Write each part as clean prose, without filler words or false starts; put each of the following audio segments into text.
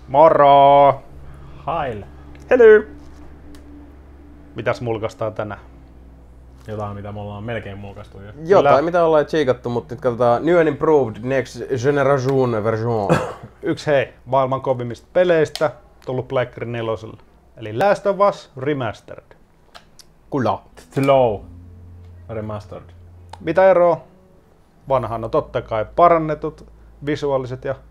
Moro! Hail. Hello! Mitäs mulkaistaan tänään? Jotain, mitä me ollaan melkein mulkaistu jo. Jotain, mitä ollaan tsiikattu, mutta nyt katsotaan New and Improved Next Generation version. Yksi maailman kovimmista peleistä, tullut Pleikkari 4. Eli Last of Us Remastered. Kyllä. Slow. Remastered. Mitä eroa? Vanhaan, no totta kai parannetut visuaaliset ja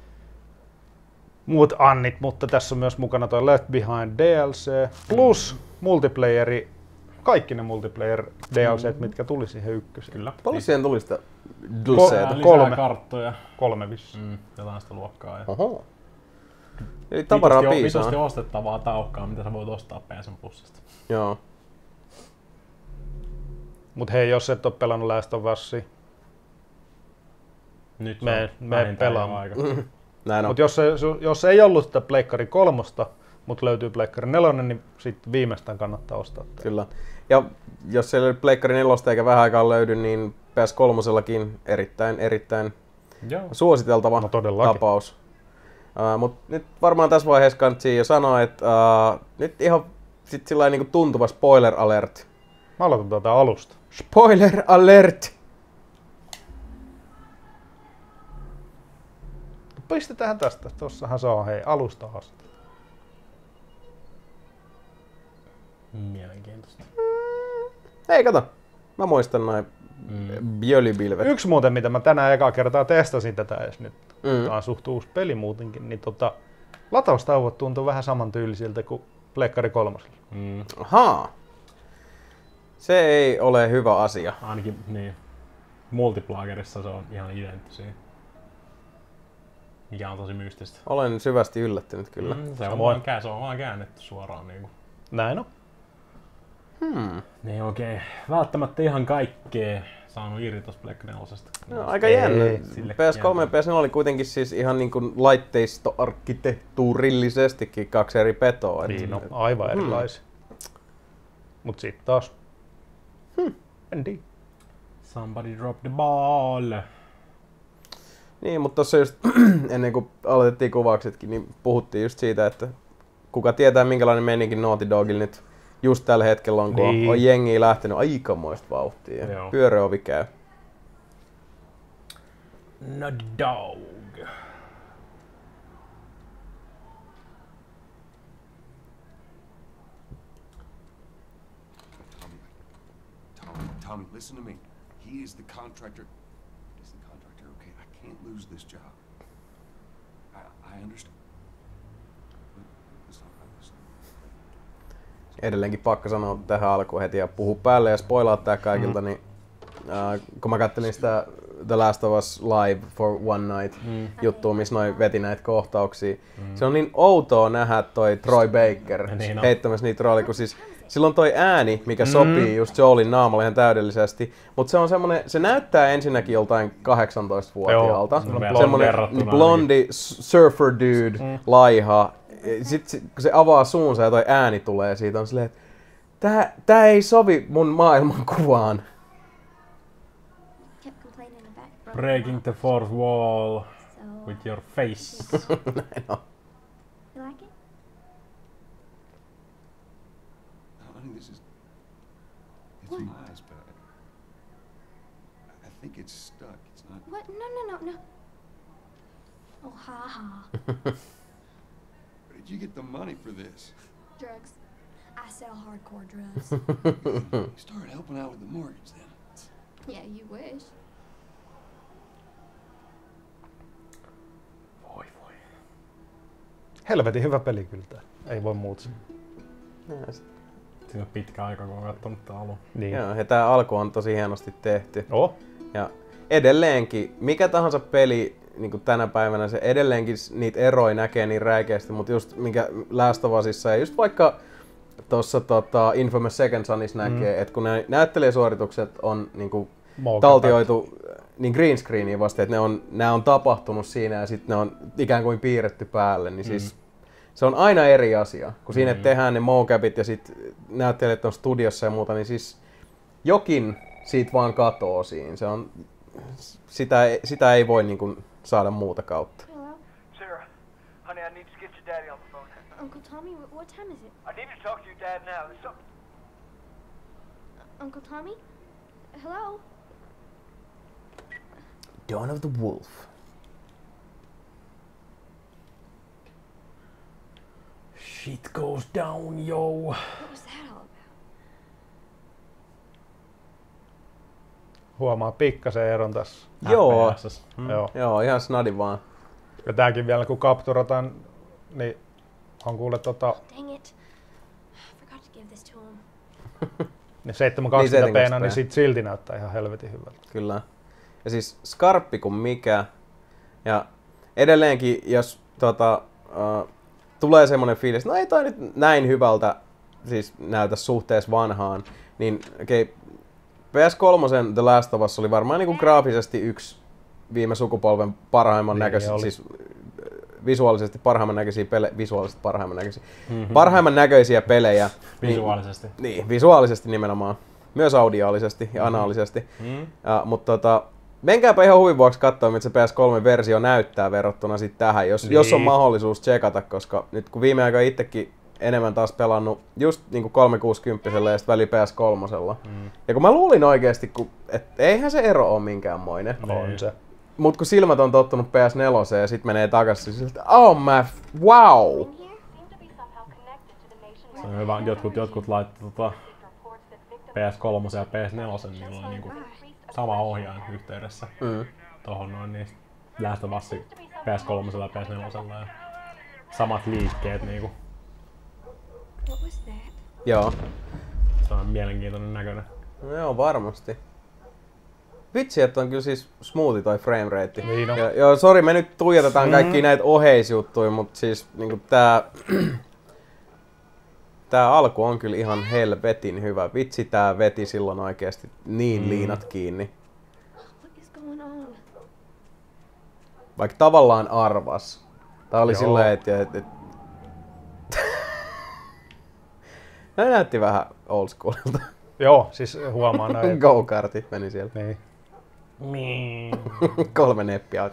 muut annit, mutta tässä on myös mukana toi Left Behind DLC plus multiplayeri, kaikki ne multiplayer DLCt, mitkä tuli siihen ykköseen. Kyllä. Paljon siihen tuli sitä Lisää dulceita? karttoja. 3 vissi. Jotain sitä luokkaa. Ja Oho. Eli tavaraa piisaa. vitusti ostettavaa taukkaa, mitä sä voit ostaa PSN Plusista. Joo. Mut hei, jos et oo pelannut Last of Usia, Nyt me vähintään pelaamme. jo aika. Näin on. Mut jos ei ollut sitä Pleikkari 3, mutta löytyy Pleikkari 4, niin sit viimeistään kannattaa ostaa tää. Kyllä. Ja jos siellä ei Pleikkari 4 eikä vähän aikaa löydy, niin PS3 erittäin Joo. suositeltava No todellakin. tapaus. Mutta nyt varmaan tässä vaiheessa kannattaa jo sanoa, että nyt ihan sit sillä niinku tuntuva spoiler alert. Mä aloitan tätä alusta. Spoiler alert! Pistetään tästä. Tossahan se on hei alusta asti. Mielenkiintoista. Hei kato, mä muistan noin bjölibilvet. Yksi muuten, mitä mä tänään ekaa kertaa testasin tätä edes nyt. Mm. Tää on suht uusi peli muutenkin, niin lataustauot tuntuu vähän samantyylisiltä kuin Pleikkari 3. Ahaa. Se ei ole hyvä asia. Ainakin niin. Multiplagerissa se on ihan identtisiä. Mikä on tosi mystistä. Olen syvästi yllättynyt kyllä. Se on Samoin. vaan käännetty suoraan niinku. Näin on. Ne ei oikein välttämättä ihan kaikkea saanut irti tosta Black 4. No, aika jännä. Sille PS3 ja PS4 oli kuitenkin siis ihan niin kuin laitteistoarkkitehtuurillisestikin kaksi eri petoa. Niin on aivan erilaisia. Mut sit taas. En tiedä. Somebody drop the ball. Niin, mutta tossa just ennen kuin aloitettiin kuvauksetkin, niin puhuttiin just siitä, että kuka tietää minkälainen meininki Naughty Dogilla nyt just tällä hetkellä on, kun Niin. on jengiä lähtenyt aikamoista vauhtia. Joo. Pyöröovi käy. Naughty Dog. Tommy, listen to me. He is the contractor. He's the contractor, okay? I can't lose this job. I understand. Let's talk about this. Edelleenkin pakko sanoa tähän alkuun heti ja puhu päälle ja spoilaa tää kaikilta, niin kun mä kattelin sitä The Last of Us Live for One Night juttua, missä noi veti näitä kohtauksia. Se on niin outoa nähdä toi Troy Baker Niin on. heittämässä niitä rooleja, kun siis silloin toi ääni, mikä sopii just Joelin naamalle ihan täydellisesti, mutta se on semmonen, se näyttää ensinnäkin joltain 18-vuotiaalta. Joo, Semmonen verrattuna blondi surfer dude, laiha. Sitten kun se avaa suunsa ja toi ääni tulee siitä, on silleen, että tää ei sovi mun maailmankuvaan. Kept complaining about Breaking the fourth wall So, with your face. Näin on. you like it? Honey, this is... It's nice, but I think it's stuck. It's not... What? No. Oh, ha ha. Where did you get the money for this? Drugs. I sell hardcore drugs. You started helping out with the mortgage then. Yeah, you wish. Voi. Helvetin hyvä peli kyllä tää. Ei voi muuta sanoa. Siinä on pitkä aika, kun on kattonut tää alun. Niin. Joo, ja tää alku on tosi hienosti tehty. Oh. Ja edelleenkin, mikä tahansa peli niin kuin tänä päivänä, se edelleenkin niitä eroja näkee niin räikeästi, mutta just minkä Last of Usissa ja just vaikka tuossa Infamous Second Sonissa näkee, että kun ne näyttelijäsuoritukset on niin kuin taltioitu niin green screeniin vasta, että ne on tapahtunut siinä ja sitten ne on ikään kuin piirretty päälle, niin siis se on aina eri asia. Kun siinä tehdään ne mocapit ja sitten näyttelijät on studiossa ja muuta, niin siis jokin siitä vaan katoo siinä. Se on, sitä ei voi niin kuin saada muuta kautta. Hello? Sarah, Honey, I need to get your daddy on the phone. Uncle Tommy, what time is it? I need to talk to your dad now. There's something. Uncle Tommy? Hello? Dawn of the Wolf. Shit goes down, yo. What was that all about? Huomaa pikkasen eron tässä. Joo. FPS:ssä. Joo, ihan snadi vaan. Ja tääkin vielä kun kapturataan, niin on kuule Dang it. I forgot to give this to him. niin 720p, Niin niin sit silti näyttää ihan helvetin hyvältä. Kyllä. Ja siis skarppi kuin mikä. Ja edelleenkin, jos tulee semmonen fiilis, no ei toi nyt näin hyvältä siis näytä suhteessa vanhaan, niin okei, PS3 The Last of Us oli varmaan niinku graafisesti yksi viime sukupolven parhaimman näköisiä, siis visuaalisesti parhaimman näköisiä pelejä, parhaimman näköisiä pelejä. Visuaalisesti. Niin, visuaalisesti nimenomaan. Myös audiaalisesti ja anaalisesti. Mutta menkääpä ihan huvin vuoksi katsoa, mitä se PS3-versio näyttää verrattuna sitten tähän, jos on mahdollisuus tsekata, koska nyt kun viime aikoina itsekin enemmän taas pelannut just niinku 360 ja sitten väli PS3. Ja kun mä luulin oikeesti, että eihän se ero ole minkäänmoinen. On se. Mut kun silmät on tottunut PS4 ja sit menee takaisin siltä, wow! Se on hyvä, jotkut laittaa PS3 ja PS4, niillä on niinku sama ohjaaja yhteydessä tohon noin, niin Last of Us PS3 ja PS4 ja samat liikkeet niinku. What was that? Joo. Se on mielenkiintoinen näköinen. No joo, varmasti. Vitsi, että on kyllä siis smoothi toi framerate. Niin on. Joo, sori, me nyt tuijotetaan kaikki näitä oheisjuttuja, mutta siis niinku tää alku on kyllä ihan helvetin hyvä. Vitsi, tää veti silloin oikeesti niin liinat kiinni. What is going on? Vaikka tavallaan arvas. Tää oli silleen, että Nää näytti vähän old schoolilta. Joo, siis huomaa näin. Go-kartit meni siellä. Niin. 3 neppiä.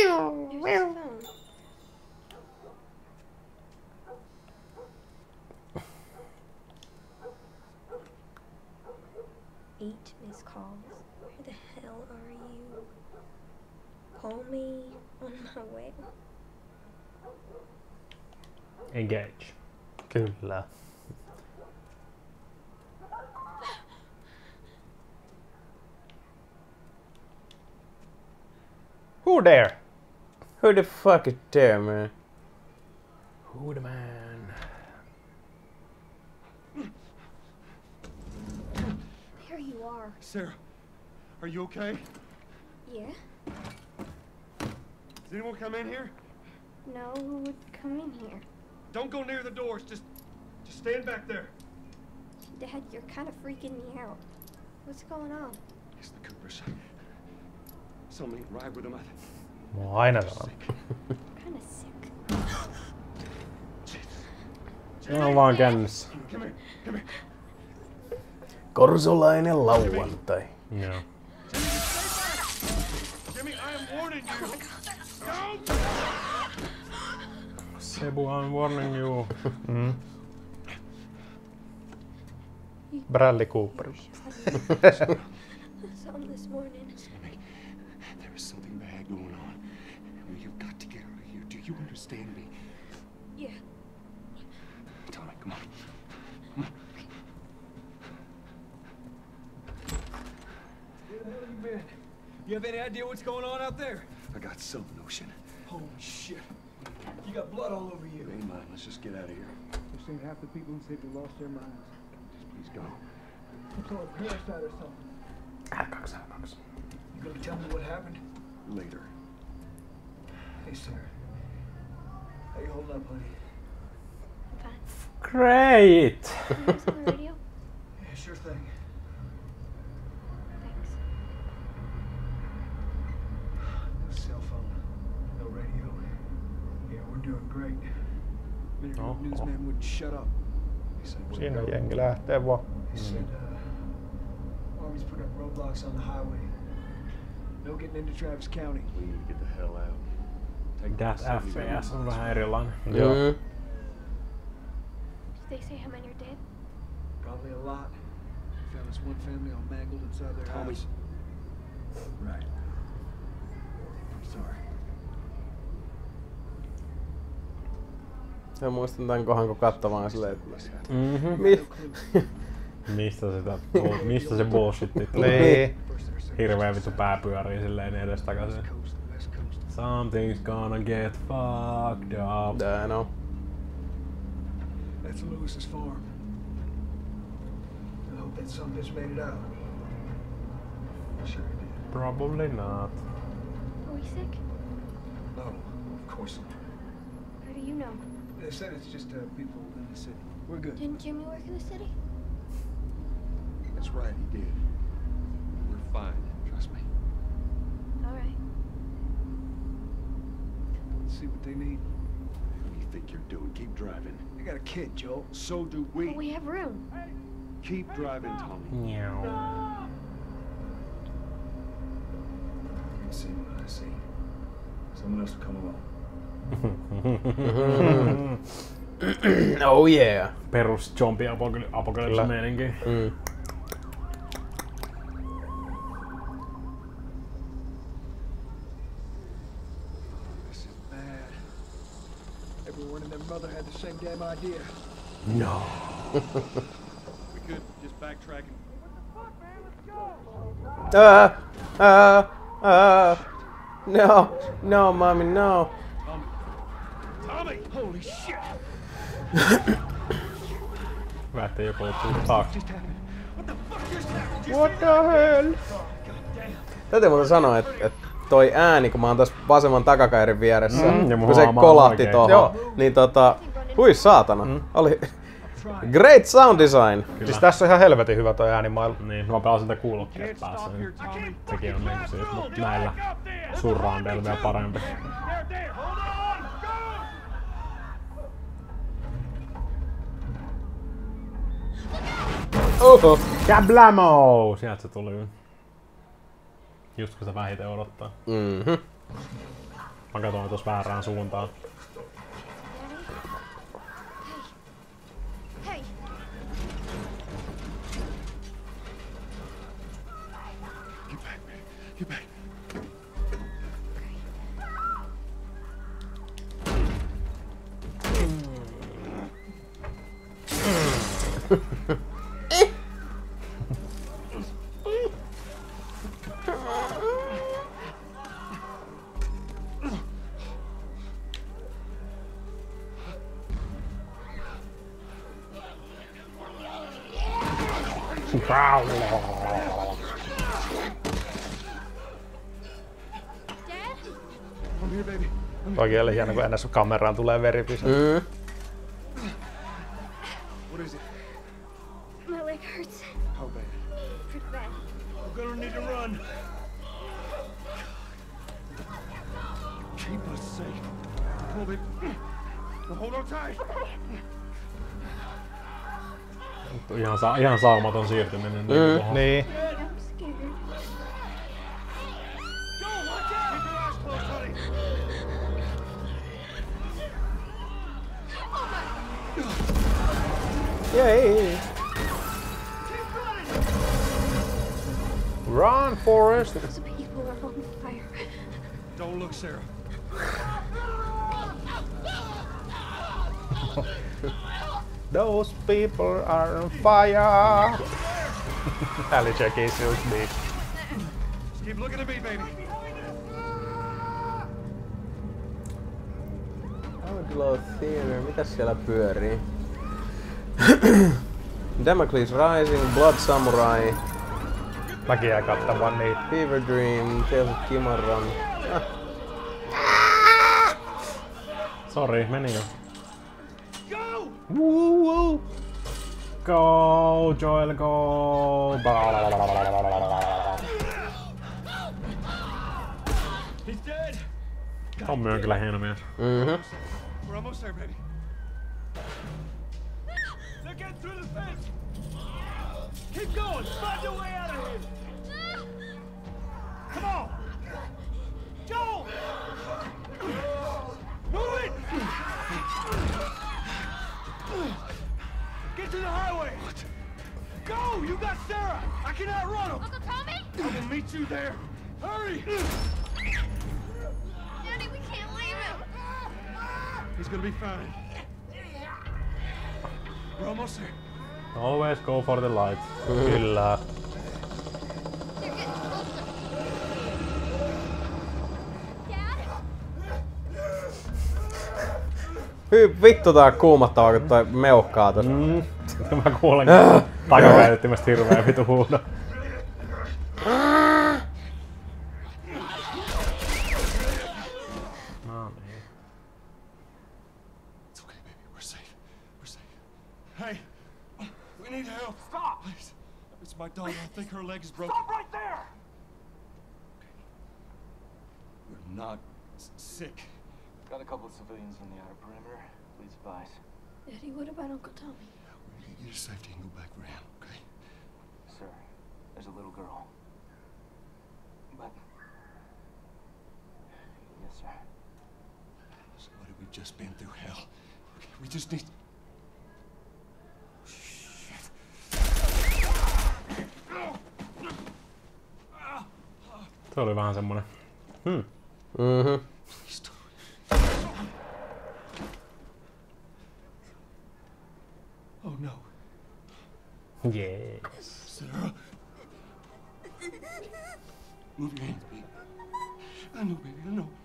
Eight missed calls. Where the hell are you? Call me on my way. Engage. Kyllä. Who there? Who the fuck is there, man? Who the man? There you are. Sarah, are you okay? Yeah? Does anyone come in here? No, who would come in here? Don't go near the doors. Just stand back there. Dad, you're kind of freaking me out. What's going on? It's the Coopers. Somebody ride with them. Mä oon aina sanonut. Kind of sick. Ne on vaan kännissä. Come here. Come here. Korsolainen lauantai. Joo. Jimmy, I am warning you. Don't! Sebu, I'm warning you. Bradley Cooper. Something this morning. Sammy, there is something bad going on. We have got to get out of here. Do you understand me? Yeah. Tommy, come on. Come on. Where the hell have you been? You have any idea what's going on out there? I got some notion. Holy shit. You got blood all over you. Never mind. Let's just get out of here. I've seen half the people in Sydney lost their minds. Just please go. Some sort of parasite or something. You gonna tell me what happened? Later. Hey, Sarah. How you holding up, honey? I'm fine. Great! Can you use on the radio? Yeah, sure thing. Thanks. No cell phone. No radio. Yeah, we're doing great. Maybe the newsman wouldn't shut up. He said, Siinä jengi lähtee vaan. He said, Army's put up roadblocks on the highway. No getting into Travis County. we need to get the hell out. Take That FPS on vähän erilainen. Joo. Did they say how many are dead? Probably a lot. Found this one family all mangled inside their house. Right. I'm sorry. Mä muistan tän kohan kun kattavaan silleen, että Mistä se bullshitti tulee? Niin. Hirveä vittu pää pyörii silleen edestakaisin. Something's gonna get fucked up. I know. That's Lewis's farm. I hope that son bitch made it out. Sure he did. Probably not. Are we sick? No, of course not. How do you know? They said it's just people in the city. We're good. Didn't Jimmy work in the city? That's right, he did. We're fine, trust me. All right. Let's see what they need. What do you think you're doing? Keep driving. They got a kid, Joel. So do we. But we have room. Keep driving, Tommy. Meow. You can see what I see. Someone else will come along. Oh yeah. Perus zombie apokalypse meininki. This is bad. Everyone and their mother had the same damn idea. No. We could just backtrack and... No, mommy, no. Tommy! Holy shit! Hyvä, ettei joku ollut fuck. What the hell? Täytyy muuten sanoa, että toi ääni, kun mä oon tässä vasemman takakairin vieressä, ja mun kun se haama on kolahti oikein. tohon, niin hui saatana. Oli great sound design. Siis tässä on ihan helvetin hyvä toi äänimailu. Niin, mä pelasin sitä kuulokkeet päässä. Niin sekin on niinku siis, mut näillä surroundeilla vielä parempi. Oho. Kablamo! Sieltä se tuli. Just kun se vähiten odottaa. Mhm. Mä katsoin tuossa väärään suuntaan. Hey. Get back, man. Get back. Dad? I'm here, baby. Toki oli hieno, kun ennäs kameraan tulee veripisä. What is it? My leg hurts. How bad? Pretty bad. I'm gonna need to run. Keep us safe. Come on, baby. Now hold on tight. Ihan saumaton siirtyminen. Tuohon. Niin. I'm scared. Joe, watch out! Keep your eyes closed, honey. Yay. Run, Forrest! Those people are on fire. Don't look, Sarah. Those people are on fire! Alicia Keys just beat. Just keep looking at me, baby. Outlaw Theater, mitäs siellä pyörii? Damocles Rising, Blood Samurai, Mäkin jäin kattamaan niitä. Fever Dream, Tales of Kimarran. Sori, meni jo. Go! Woo! Go, Joel, go! He's dead. Tommi on kyllä hieno mies. We're almost there, baby. They're getting through the fence. Keep going. Find your way out of here. Come on. Go! can outrun him! Uncle Tommy? I will meet you there! Hurry! Daddy, we can't leave him. He's gonna be fine. We're almost there. Always go for the light. Kyllä. They're getting closer. Dad? Vittu tää kuumattavaa, kun toi meuhkaa tossa. Mä kuulen takapäivyttimestä hirveä vitu huudo. No niin. It's okay, baby. We're safe. We're safe. Hey, we need help. Stop! Please. It's my daughter. I think her leg is broken. Stop right there! We're not sick. Got a couple of civilians on the outer perimeter. Please advise. Daddy, what about Uncle Tommy? We'll get you to safety and go back around, okay? Sir, there's a little girl. But... Yes, sir. So what have we just been through hell? Okay, we just need... Se oli vähän semmonen. Mhm. Oh no. Yes. Sarah. Move your hands, baby. I know, baby, I know.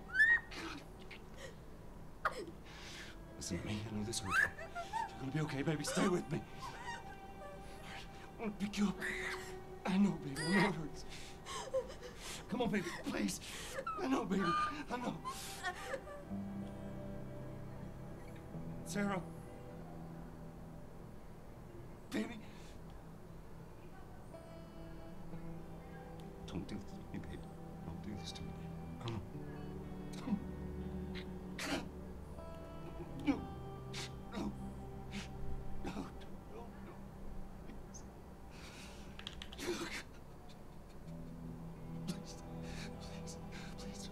Listen to me, I know this hurts. You're gonna be okay, baby. Stay with me. I wanna pick you up. I know, baby, I know it hurts. Come on, baby, please. I know, baby, I know. Sarah. Baby. Don't do this to me, baby. Don't do this to me, baby. No. No. No. No. No. Please. Please. Please. Please.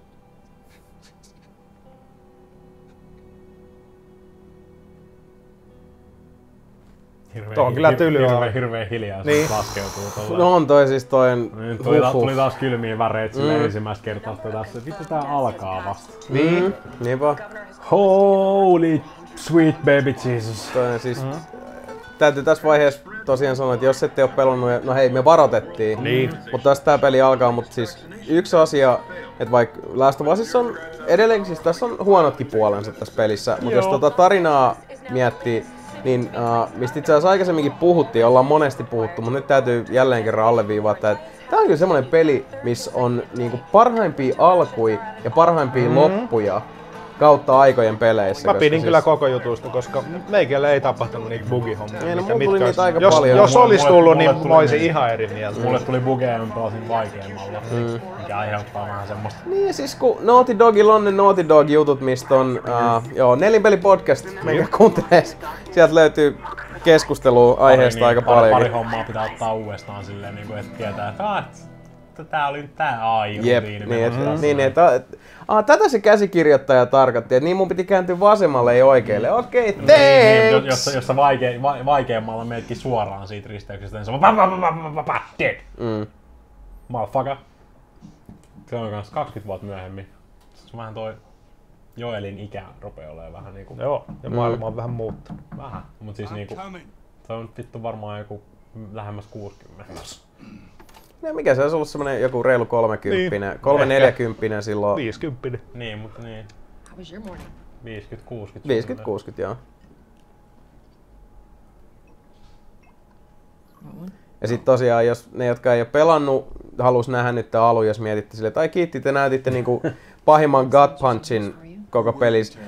Tuo on kyllä tylyä. Hirveä hiljaa Niin. laskeutuu tuolla. No on toi siis toi... Nyt tuli taas kylmiä väreitä sille ensimmäistä kertaa tässä. Vittu tää alkaa vasta. Niin. Niinpä. Holy sweet baby Jesus. Toi siis... Täytyy tässä vaiheessa tosiaan sanoa, että jos ette oo pelannut, no hei, me varoitettiin. Niin. Mutta tässä tää peli alkaa, mutta siis yksi asia, että vaikka Last of Usissa on edelleen, siis tässä on huonotkin puolensa tässä pelissä, mutta jos tota tarinaa miettii, niin mistä itse asiassa aikaisemminkin puhuttiin, ollaan monesti puhuttu, mutta nyt täytyy jälleen kerran alleviivata, että tää on kyllä semmonen peli, missä on niinku parhaimpia alkuja ja parhaimpia loppuja kautta aikojen peleissä. Mä pidin kyllä koko jutusta, koska meikällä ei tapahtunut niitä bugihommia. Ei, no mulla tuli niitä aika jos, paljon. Jos olisi tullut, niin Mulle mä olisin tuli ihan eri mieltä. Mulle tuli bugeja, mä pelasin vaikeammalla, mikä aiheuttaa vähän semmoista. Niin siis kun Naughty Dogilla on ne Naughty Dog jutut, mistä on Nelinpeli podcast, menkää kuuntelee. Sieltä löytyy keskustelua aiheesta aika paljon. Pari hommaa pitää ottaa uudestaan silleen, niin että tietää, että tää oli tää AI. Jep, tätä se käsikirjoittaja tarkoitti, että niin mun piti kääntyä vasemmalle ei oikealle. Okei, thanks! Jos sä vaikeammalla meetkin suoraan siitä risteyksestä, niin se on dead. Motherfucker. Se on kans 20 vuotta myöhemmin. Se on vähän toi Joelin ikä rupeaa olemaan vähän niinku... Joo, ja maailma on vähän muuttunut. Vähän, mut siis niinku... Se on vittu varmaan joku lähemmäs 60. No, mikä se olisi ollut semmonen joku reilu 30, Niin. 3-40 silloin. 50. Niin, mutta niin. How was your morning? 50-60. 50-60, joo. What one? Ja sit tosiaan, jos ne, jotka ei ole pelannut, halus nähdä nyt tää alun, jos mietitte silleen, tai kiitti, te näytitte niinku pahimman gut punchin koko pelissä.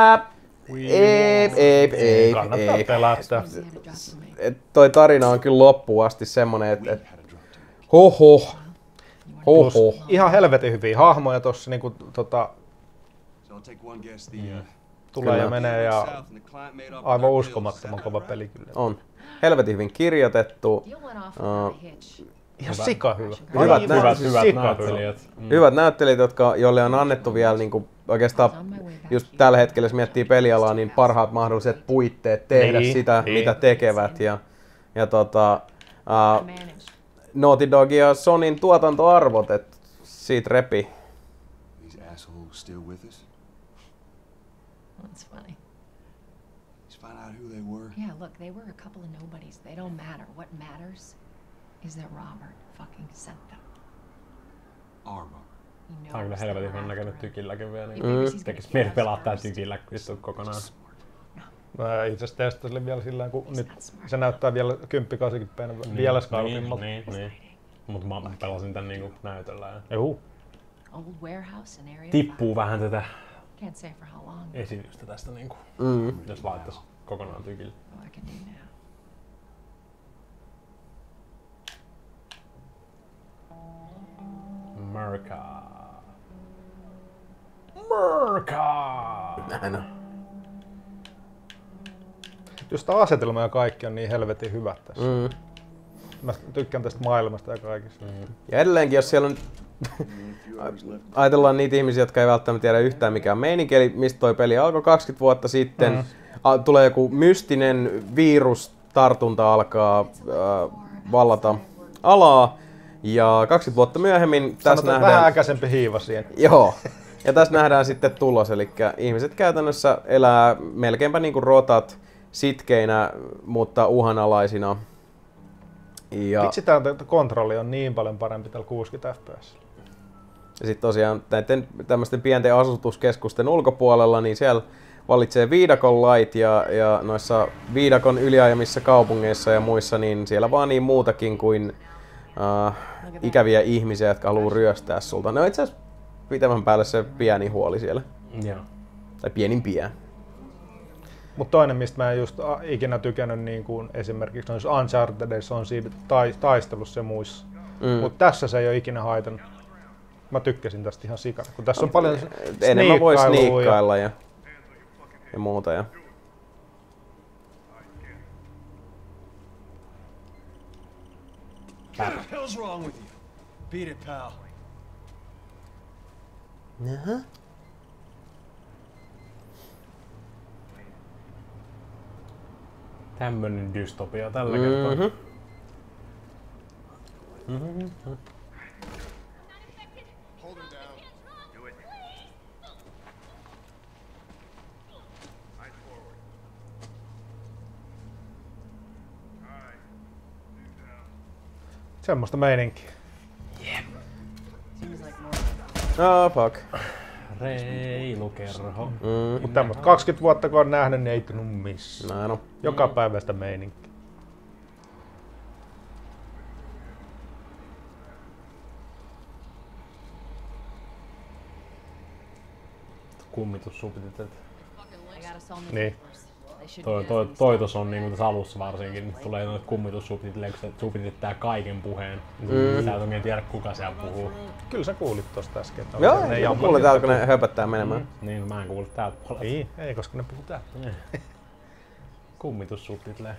Ei. Kannattaa pelata. Toi tarina on kyllä loppuun asti semmonen, että hoho. Ihan helvetin hyviä hahmoja tossa niinku So I'll take one guess. The tulee ja Kyllä. menee ja South and the client made off aivan with our uskomattoman kova peli kyllä. On. Helvetin hyvin kirjoitettu. Deal went off without a hitch. Ihan sika hyvä. Hyvät Hyvät näyttelijät. Hyvät näyttelijät, joille on annettu vielä niinku oikeastaan just tällä hetkellä, jos miettii pelialaa, niin parhaat mahdolliset puitteet tehdä Niin, sitä, niin. mitä tekevät. Ja Naughty Dog ja Sonyn tuotantoarvot, että siitä repi. These assholes still with us? That's funny. Let's find out who they were. Yeah, look, they were a couple of nobodies. They don't matter. What matters is that Robert fucking sent them. Our Robert. He knows Tää on kyllä they're helvetin hyvän after näköinen him. tykilläkin vielä. He Niin figures he's gonna tekis kill mieli us pelaa tää first. tykillä vittu kokonaan. Mä itse asiassa testasin vielä sillä kun He's nyt not smart. se näyttää vielä 1080p vielä skarpimmalta. Niin. Mut mä pelasin tän niinku näytöllä ja Juu. Old warehouse in area tippuu vähän tätä 5. Can't say for how long. esitystä tästä niinku, Mm. jos laittais kokonaan tykillä. What I can do now. Murka. Murka! Näin on. Just tää asetelma ja kaikki on niin helvetin hyvät tässä. Mm. Mä tykkään tästä maailmasta ja kaikista. Ja edelleenkin, jos siellä on... Ajatellaan niitä ihmisiä, jotka ei välttämättä tiedä yhtään mikä on meininki, eli mistä toi peli alkoi 20 vuotta sitten. Tulee joku mystinen virustartunta alkaa vallata alaa. Ja 20 vuotta myöhemmin tässä Sanotaan nähdään... vähän äkäisempi hiiva siihen. Joo. Ja tässä nähdään sitten tulos, eli ihmiset käytännössä elää melkeinpä niin kuin rotat sitkeinä, mutta uhanalaisina. Ja Vitsi tää kontrolli on niin paljon parempi tällä 60 fps. sitten tosiaan näiden tämmöisten pienten asutuskeskusten ulkopuolella, niin siellä vallitsee viidakon lait ja noissa viidakon yliajamissa kaupungeissa ja muissa, niin siellä vaan niin muutakin kuin ikäviä ihmisiä, jotka haluaa ryöstää sulta. Ne on itse asiassa pitemmän päälle se pieni huoli siellä. Joo. Tai pienimpiä. Mutta toinen, mistä mä en just ikinä tykännyt, niin kuin esimerkiksi noissa Unchartedissa on siinä taistelussa ja muissa. Mutta tässä se ei ole ikinä haitannut. Mä tykkäsin tästä ihan sikana, kun tässä on paljon Enemmän voi sniikkailua sniikkailla ja muuta. Ja. What the hell's wrong with you? Beat it, pal. Tämmönen dystopia tällä kertaa. Hold him down. Do it. Eyes forward. Alright. Move down. semmoista meininkiä. Seems like more. Oh, fuck. Reilu kerho. Mutta tämmöistä 20 vuotta kun on nähnyt, niin ei tunnu missään. Näin on. Joka päivä sitä meininkiä. Kummitussubtitit. I gotta sell new Niin. papers. They should Toi tos on niinku tässä alussa varsinkin, tulee noita kummitussubtitit tää kaiken puheen. Sä et oikein tiedä kuka siellä puhuu. Kyllä sä kuulit tosta äsken. Että Joo, ne ei jammat, kuule jotka täällä, kun ne höpöttää menemään. Niin, mä en kuule täältä puolelta. Ei, koska ne puhuu täällä. Kummitussubtitlee.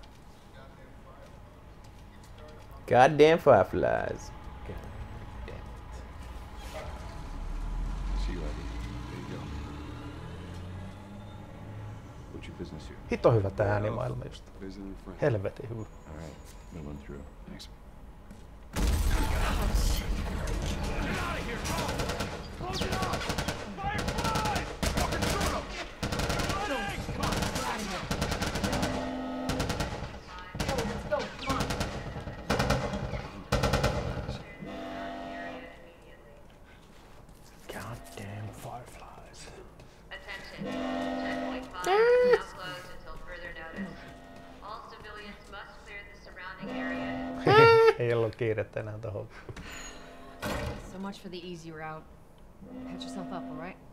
Goddamn fireflies. See you later. There you go. What's your business here? Hito hyvä tää äänimaailma just. Visiting a friend. Helvetin hyvä. All right. We'll run through. Thanks. Goddamn fireflies. Attention. 10.5 now closed until further notice. All civilians must clear the surrounding area. Ei ollut kiirettä enää tohon. So much for the easy route. Patch yourself up, all right?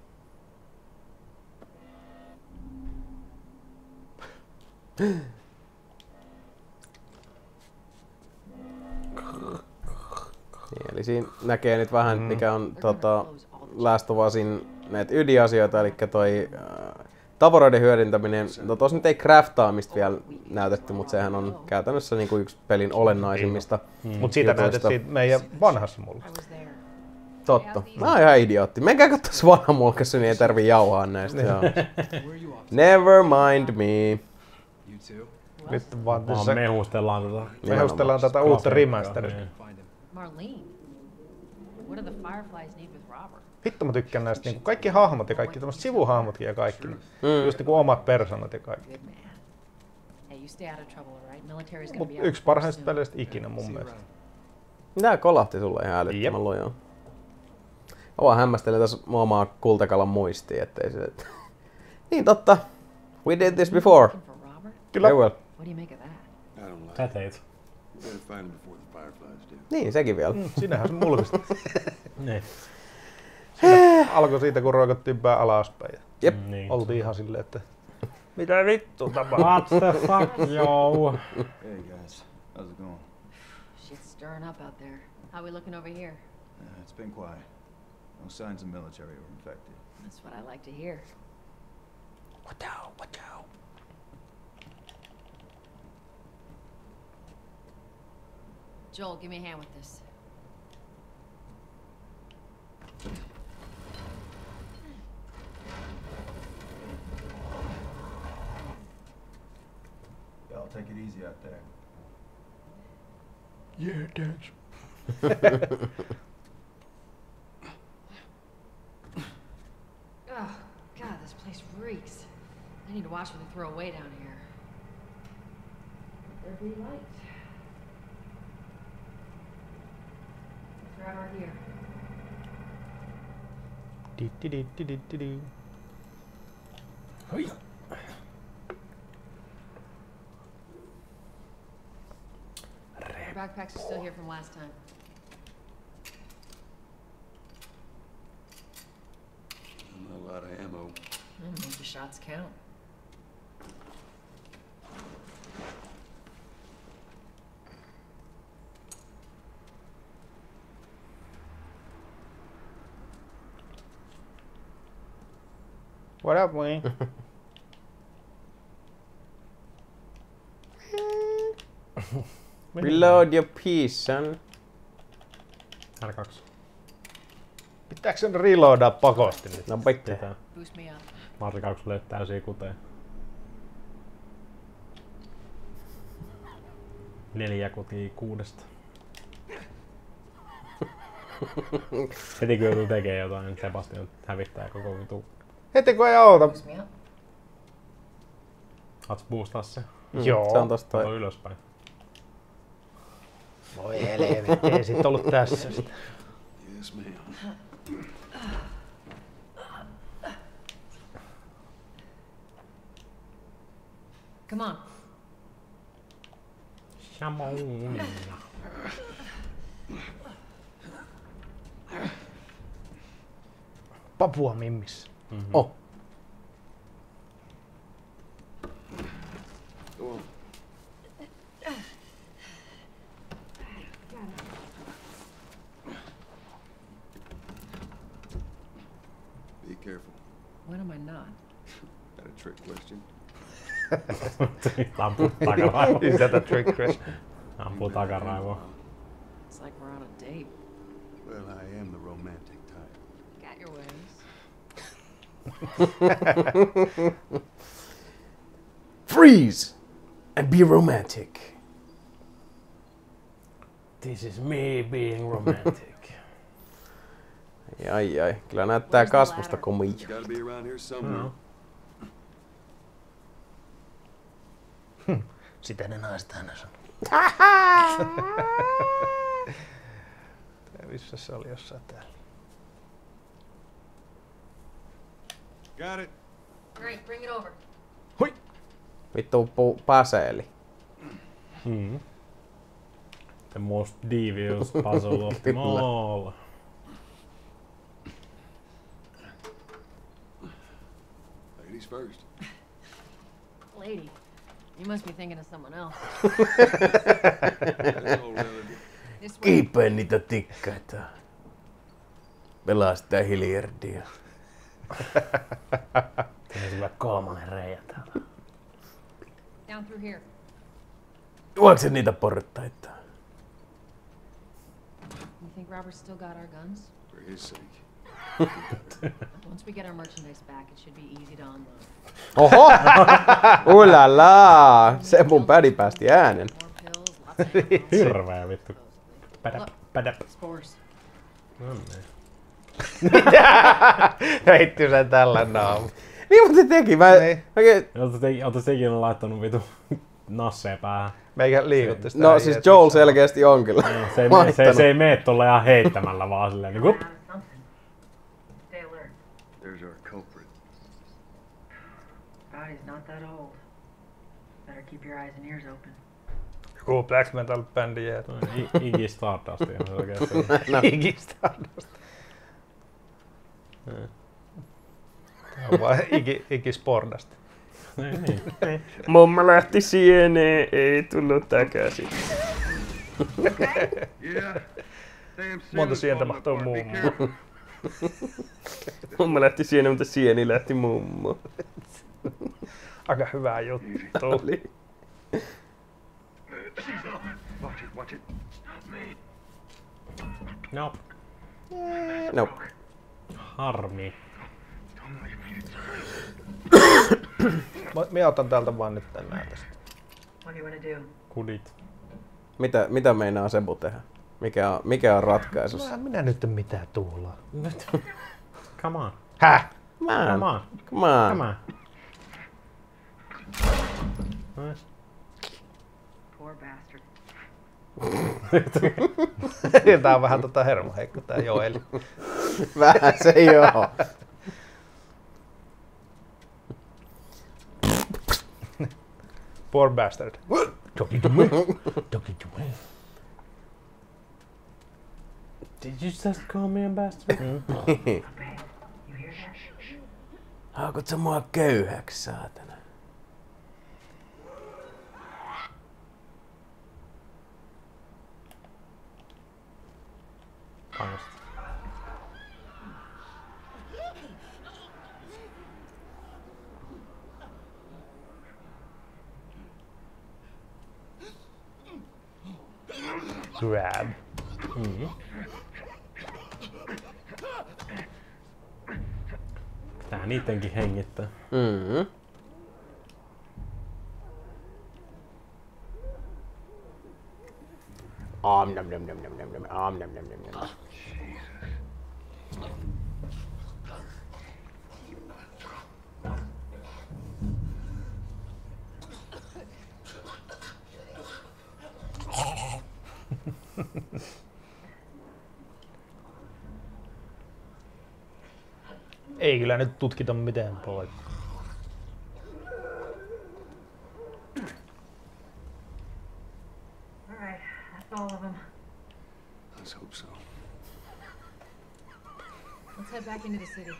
Niin, eli siinä näkee nyt vähän, mikä on Last of Usin näitä ydinasioita, eli toi tavaroiden hyödyntäminen. No tos nyt ei craftaamista vielä näytetty, mutta sehän on käytännössä niinku yksi pelin olennaisimmista. Mut siitä jutuista. näytettiin meidän vanhassa mulla. I was there. Totta. Mä oon ihan idiootti. Menkää katsoa se vanha mulkassa, niin ei tarvii jauhaa näistä. Joo. Where are you off to? Never mind me. You too? Nyt vaan Vaan tässä mehustellaan tätä uutta remasteria. Marlene. What do the Fireflies need with Robert? Vittu mä tykkään näistä niinku kaikki hahmot ja kaikki tämmöset sivuhahmotkin ja kaikki. Just niinku omat persoonat ja kaikki. Good man. Hey, you stay out of trouble, all right? Military's gonna Mut be out yksi parhaista peleistä ikinä mun mielestä. Nää kolahti sulle ihan älyttömän lujaa. Mä vaan hämmästelin tässä omaa kultakalan muistia, ettei se... Niin totta. We did this before. Kyllä. Very well. What do you make of that? I don't like Sä it. teit. You better find him before the Fireflies do. Niin, sekin vielä. Sinähän se mulkisti. Niin. Alkoi siitä, kun roikottiin pää alaspäin. Jep. Niin. Oltiin ihan silleen, että mitä vittu tapahtuu? What the fuck, yo? Hey guys, how's it going? Shit's stirring up out there. How we looking over here? It's been quiet. No signs of military or infected. That's what I like to hear. Watch out, watch out. Joel, give me a hand with this. Y'all take it easy out there. Yeah, thanks. Oh, God, this place reeks. I need to watch what they throw away down here. There be light. Let's grab our gear. Our backpacks are still here from last time. Not a lot of ammo. Make your shots count. What up, Wayne? Reload your piece, son. R2. Pitääkö sen reloadaa pakosti nyt? No pitää. Pitää. Boost me up. R2 löi täysiä kuteen. 4 kutia 6. Heti kun joutuu tekee jotain, niin Sebastian hävittää koko vitu. Heti kun ei auta. Boost me up. Haluatko boostaa se? Joo. Se on tosta Kato toi. ylöspäin. Voi helvetti, ei sit ollut tässä sitä. Yes, ma'am. Come on. Shamoon. Papua mimmissä. Oh. Go on. Be careful. When am I not? Got a trick question? Ampuu takaraivoon. Is that a trick question? Ampuu takaraivoon. It's like we're on a date. Well, I am the romantic type. Got your ways. Freeze! And be romantic. This is me being romantic. Ai. Kyllä näyttää kasvusta komia. It's gotta be around here somewhere. Sitä ne naiset aina sanoo. Missä se oli jossain täällä? Got it. Great, bring it over. Hui! Vittu paseeli. The most devious puzzle of them all. Ladies first. Lady, you must be thinking of someone else. That's all relative. This way. Kiipee niitä tikkaita. Pelaa sitä hiljardia. Tuli sulle 3 reijä täällä. Down through here. Juokse niitä portaita. You think Robert still got our guns? For his sake. Once we get our merchandise back, it should be easy to unload. Oho! Ulala! Sebun pädi päästi äänen. Hirveä vittu. Pädäp. Spores. No niin. Heitti sen tällä naamu. Niin mutta se teki. Ootte ikinä laittanut vitu nasseja päähän? Meikä liikutti sitä. No siis Joel selkeästi on kyllä. Se ei mene tuolla ihan heittämällä vaan silleen niinku. Stay alert. There's our culprit. Body's not that old. Better keep your eyes and ears open. Joku Black Metal bändi jää. Iggy Stardust ihan oikeesti. Iggy Stardust. On vaan Iggy Spordust. Niin. Mumma lähti sieneen, ei tullut takaisin. Monta sientä mahtuu mummo. Mumma lähti sieneen, mutta sieni lähti mummo. Aika hyvä juttu. Watch it. Nope. Nope. Harmi. Minä otan täältä vaan nyt tänään tästä. What do you want to do? Kudit. Mitä meinaa Sebu tehdä? Mikä on ratkaisu? Minä nyt mitään tuulaa. Come on. Häh? Come on. Come on. Nice. Poor bastard. Tää on vähän hermoheikko tää Joeli. Vähän se joo. Poor bastard. Talking to me. Talking to me. Did you just call me a bastard? You hear that? Haukut sä mua köyhäksi, saatana? Kangasta. Grab. Mm. Tää niittenkin hengittää. Mm-hmm. Nam nam nam nam nam nam nam nam nam nam nam. Ei kyllä nyt tutkita mitään pois. All right, that's all of them. Let's hope so. Let's head back into the city.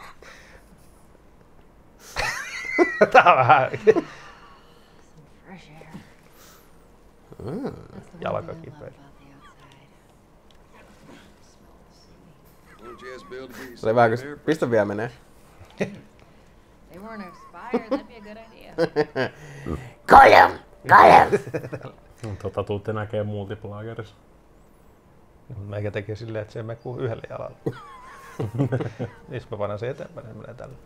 Tää on vähän Some fresh air. That's the one Jalka thing I love kipeä. about the outside. Smell the city. Won't you ask Bill to be Se oli vähän, kun pistä vielä menee. They weren't expired. That'd be a good idea. Gojem! Tuutte näkee multiplagerissa. Meikä tekee silleen, että se menee kuin yhdellä jalalla. Niin mä painan sen eteenpäin, niin se menee tällä.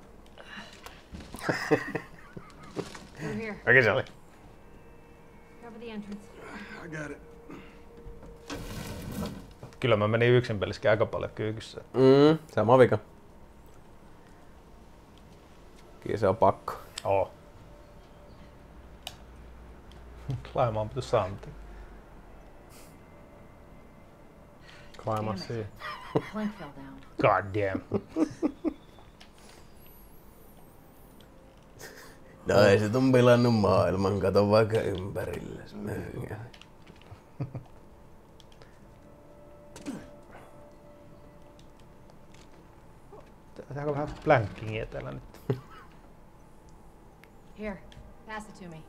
Over here. Oikein se oli. Cover the entrance. I got it. Kyllä mä menin yksin pelissäkin aika paljon kyykyssä. Sama vika. Kyllä se on pakko. Oo. Climb on to something. Climaxia. Plank fell down. God damn. Naiset on pilannut maailman, kato vaikka ympärillä. Täällä on vähän blankingia täällä nyt. Here, pass it to me.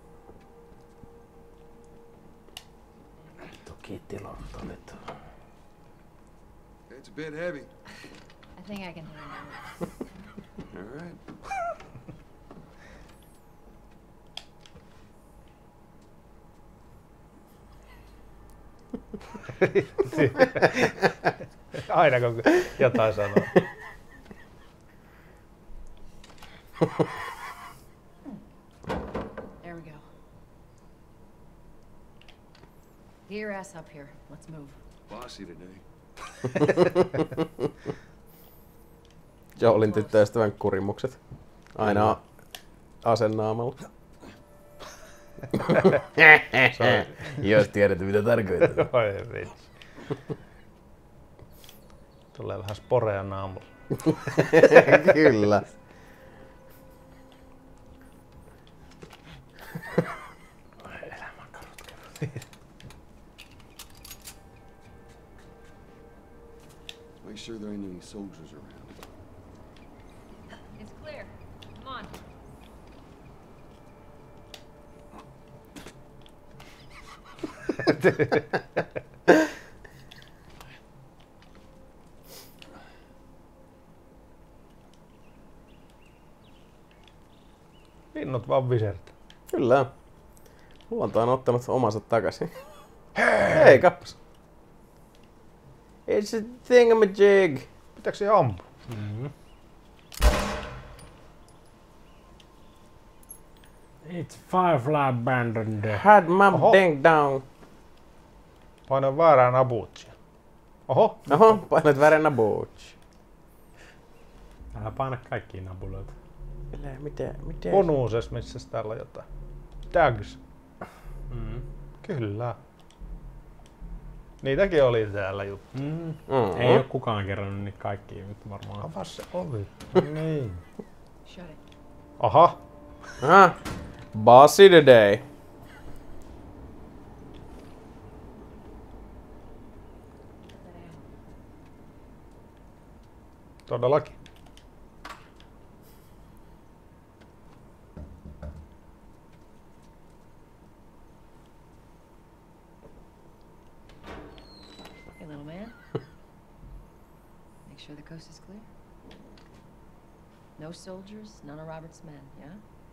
Toki tilottu nyt. It's a bit heavy. I think I can handle it. All right. Aina kun jotain sanoo. There we go. Get your ass up here. Let's move. Bossy today. Joelin tyttöystävän kurimukset. Aina asennaamalla. Jos tiedät mitä tarkoittaa. Oi vitsi. Tulee vähän sporea naamulla. Kyllä. Elämän karutkelu. Make sure there ain't any soldiers around. It's clear. Come on. Linnut vaan visertää. Kyllä. Luonto on ottanut omansa takaisin. Hei, kappas. It's a thingamajig. Pitääkö se ampua? It's Firefly Abandoned. Had my ding down. Painoin väärää nabutsia. Oho. Oho, painat vääränä boots. Älä paina kaikkia nabuloita. Mitä? Bonuses, missä täällä on jotain. Tags. Kyllä. Niitäkin oli täällä juttu. Ei oo kukaan kerännyt niitä kaikkia nyt varmaan. Avaa se ovi. Niin. Shut it. Aha. Bossy today. Todellakin. Hey, little man. Make sure the coast is clear. No soldiers, none of Robert's men, yeah?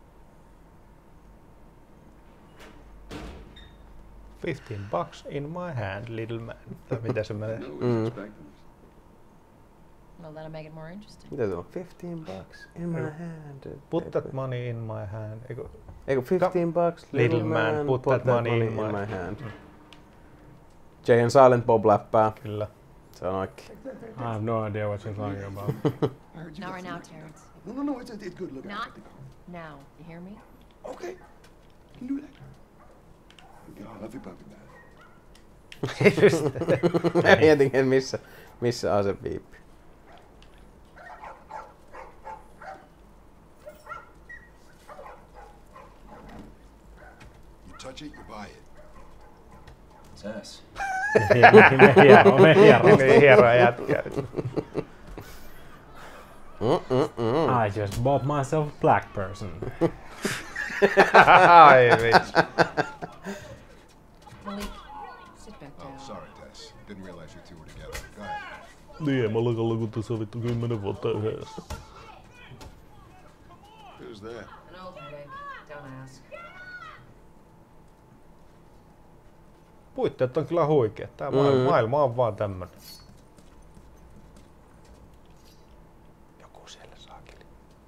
15 bucks in my hand, little man. Tai mitä se menee? No one's expecting us. Well, that'll make it more interesting. Mitä se on? 15 bucks in my hand. Put that money in my hand. Eiku 15 bucks, little man, put that money in my hand. Jay and Silent Bob läppää. Kyllä. Se on oikein. I have no idea what you're talking about. I heard you Not got right now, some- Terrence. No, it's good. Look, Not now. You hear me? Okay, can do that. God, love you, puppy man. Mä mietin, missä asepiippi. You touch it, you buy it. Tess. Me Hieroa jätkää. I just bought myself a black person. Ai vitsi. Malik, sit back down. Oh, sorry, Tess. Didn't realize you two were together. Go ahead. Niin, mä ollaan kun tässä vittu 10 vuotta yhdessä. Who's that? An old rig. Don't ask. Puitteet on kyllä huikeet. Tää maailma on vaan tämmönen. Joku siellä saakeli.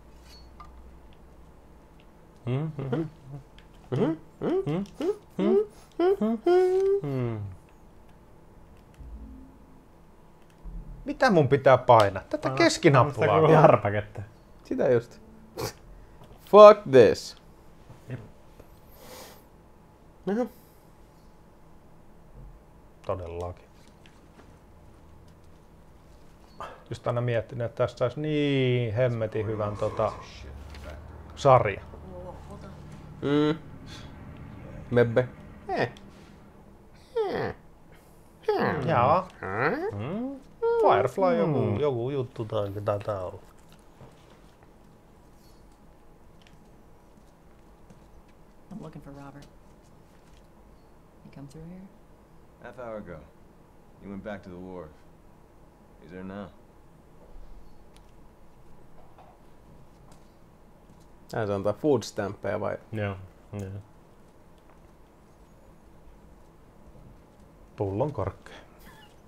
Mitä mun pitää painaa? Tätä keskinappulaa. Sitä härpäkettä. Sitä just. Fuck this. Jep. Aha. Todellakin. Just aina miettinyt, että tästä saisi niin hemmetin hyvän sarja. Mebbe. Jaa. Firefly joku juttu taitaa olla. I'm looking for Robert. You come through here? Half hour ago, he went back to the wharf. He's there now. Se antaa food stampeja vai? Joo. Pullon korkkeen.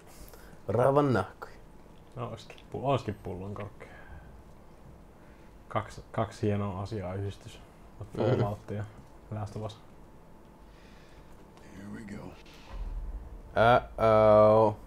Raavan nahkoja. Olisikin pullon korkea. Kaksi hienoa asiaa yhdistys. Fallout ja Last of Us. Here we go. Uh-oh.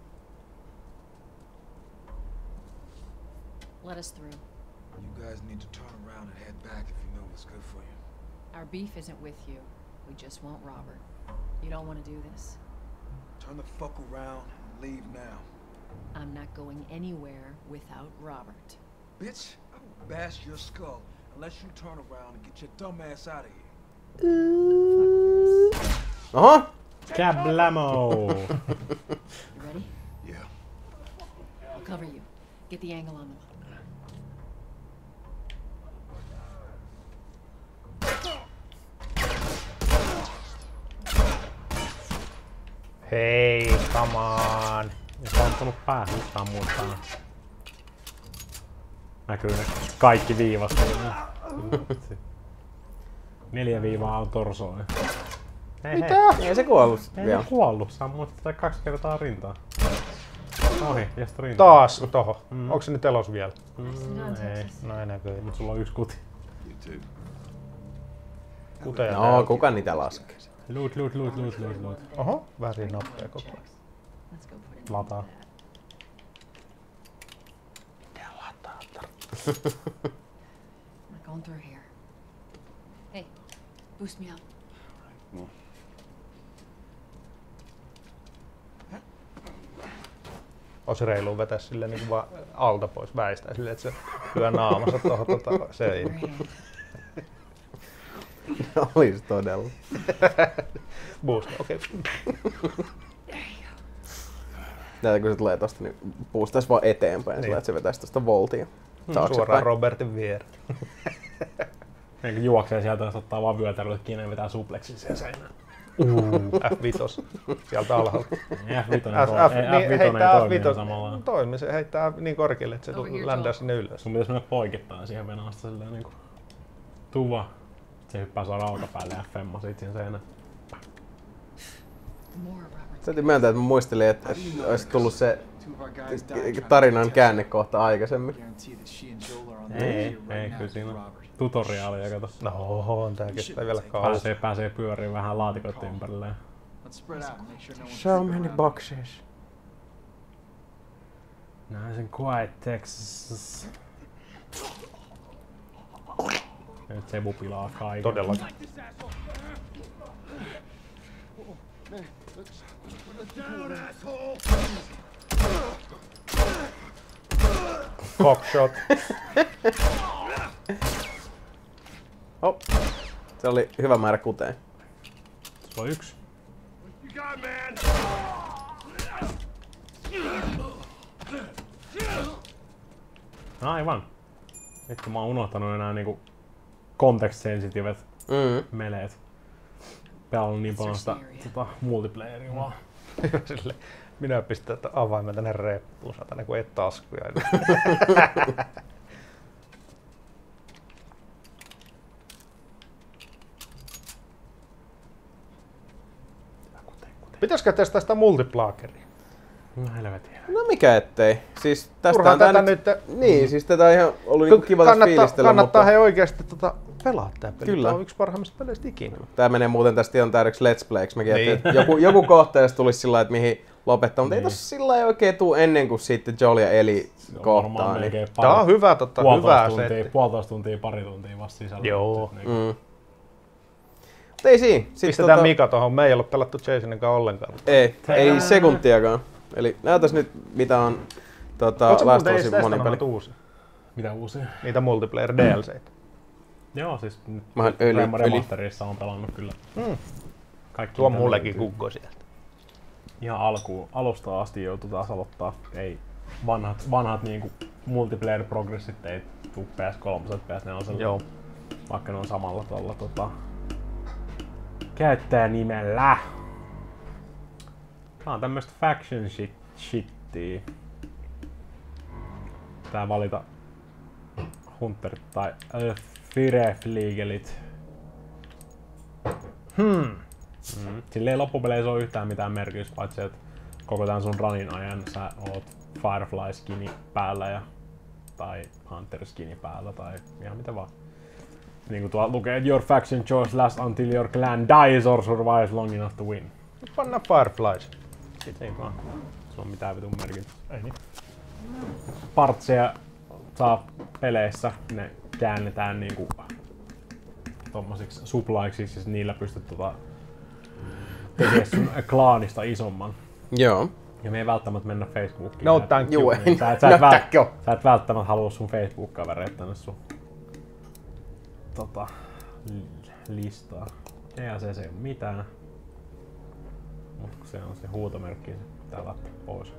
Let us through. You guys need to turn around and head back if you know what's good for you. Our beef isn't with you. We just want Robert. You don't want to do this. Turn the fuck around and leave now. I'm not going anywhere without Robert. Bitch, I will bash your skull unless you turn around and get your dumb ass out of here. Oho! Kablamo! You ready? Yeah. I'll cover you. Get the angle on them. Hei, come on. Ja on tullut päähän yhtään muuta. Näkyy ne kaikki viivasta. 4 viivaa on torsoa. Mitä? Ei se kuollut Ei vielä. se kuollut, sä ammuit sitä 2 kertaa rintaa. Ohi, ja sitten rintaa. Taas toho. Onko se nyt elos vielä? Ei, No ei näköjään. mut sulla on 1 kuti. You too. Kuteja No, kuka niitä laskee? Loot. Oho, värin nappia koko ajan. Let's go put it Lataa. I'm going through here. Hey, boost me up. Come on. Olisi reilu vetää silleen niin vaan alta pois väistää silleen, että se lyö naamansa tuohon seinään. Great. Olis todella. Boost, okei. Näitä kun se tulee tosta, niin boostais vaan eteenpäin, Niin. sillä että se vetäis tosta voltia. Suoraan Robertin viereen. Niin kun juoksee sieltä, jos ottaa vaan vyötärölle kiinni ja vetää supleksin siihen seinään. F5. Sieltä alhaalta. F5 ei toimi ihan samalla. Toimii, se heittää niin korkealle, että se ländää sinne ylös. Sun pitäis mennä poikittain siihen venasta silleen niinku... Tuu vaan. Se hyppää suoraan olkapäälle ja femma siitä siihen seinään. More Robert. Täytyy myöntää, että mä muistelin, että olisi tullut se tarinan käännekohta aikaisemmin. Guarantee that she and Joel are on the Ei, right now kyllä with siinä on Robert. tutoriaalia kato. No, tää kestää vielä kauan. Pääsee pyöriin vähän laatikoiden ympärilleen. Let's spread out and make sure no one's So creeping many around. boxes. Nice and quiet, Texas. Nyt Sebu pilaa kaiken. Todellakin. Cockshot. Oh. Se oli hyvä määrä kuteen. Sulla on 1. Aivan. Nyt kun mä oon unohtanut enää niinku context-sensitivet meleet. Pelannut niin paljon sitä multiplayeria vaan. Sille, minä pistän avaimen tänne reppuun, saatan kun et taskuja. Pitäisikö testaa sitä multiplageria? No helvetin. No mikä ettei. Siis tästähän Turhaan tää tätä nyt... nyt... Niin, siis tätä on ihan ollut niinku kiva tässä fiilistellä, kannattaa mutta... he oikeesti pelaa tää peli. Kyllä. Tää on yksi parhaimmista peleistä ikinä. Tää menee muuten tästä ihan täydeksi Let's Playksi. Mäkin Niin. ajattelin, että joku kohteessa tulisi sillä lailla, että mihin lopettaa, mutta ei tossa sillä lailla oikein tuu ennen kuin sitten Joel ja Eli kohtaa. Niin. Tää on hyvä, hyvä setti. Puolitoista tuntia, pari tuntia vasta sisällä. Joo. Mutta ei siinä. Pistetään Mika tohon. Me ei ole pelattu Jasonin kanssa ollenkaan. Ei sekuntiakaan. Eli näytäs nyt mitä on Last of Usin monipeli. Uusia? Mitä uusia? Niitä multiplayer DLCitä. Joo, siis Mähän Remasterissa on pelannut kyllä. Kaikki Tuo mitä mullekin löytyy. kukko sieltä. Ihan alusta asti joutui taas aloittaa. Ei vanhat niinku multiplayer progressit ei tuu PS3, PS4. Joo. Vaikka ne on samalla tuolla käyttäjänimellä. Tää on tämmöstä faction shittiä. Tää valita Hunterit tai Firefleagelit. Sillä ei loppupeleissä ole yhtään mitään merkitystä, paitsi että koko tän sun runin ajan sä oot Firefly-skini päällä ja tai Hunter skini päällä tai ihan mitä vaan. Niinku tuolla lukee, että your faction chose last until your clan dies or survives long enough to win. Panna Fireflies. Ei vaan. Se on mitään vitun merkintä. Ei niin. Partseja saa peleissä, ne käännetään niinku tommosiksi suplaiksi, siis niillä pystyt tekemään sun klaanista isomman. Joo. Ja me ei välttämättä mennä Facebookiin. No thank you. Niin, sä et välttämättä halua sun Facebook-kavereita tänne sun listaa. EAC ei oo mitään. Se on se huutomerkki, se pitää laittaa pois.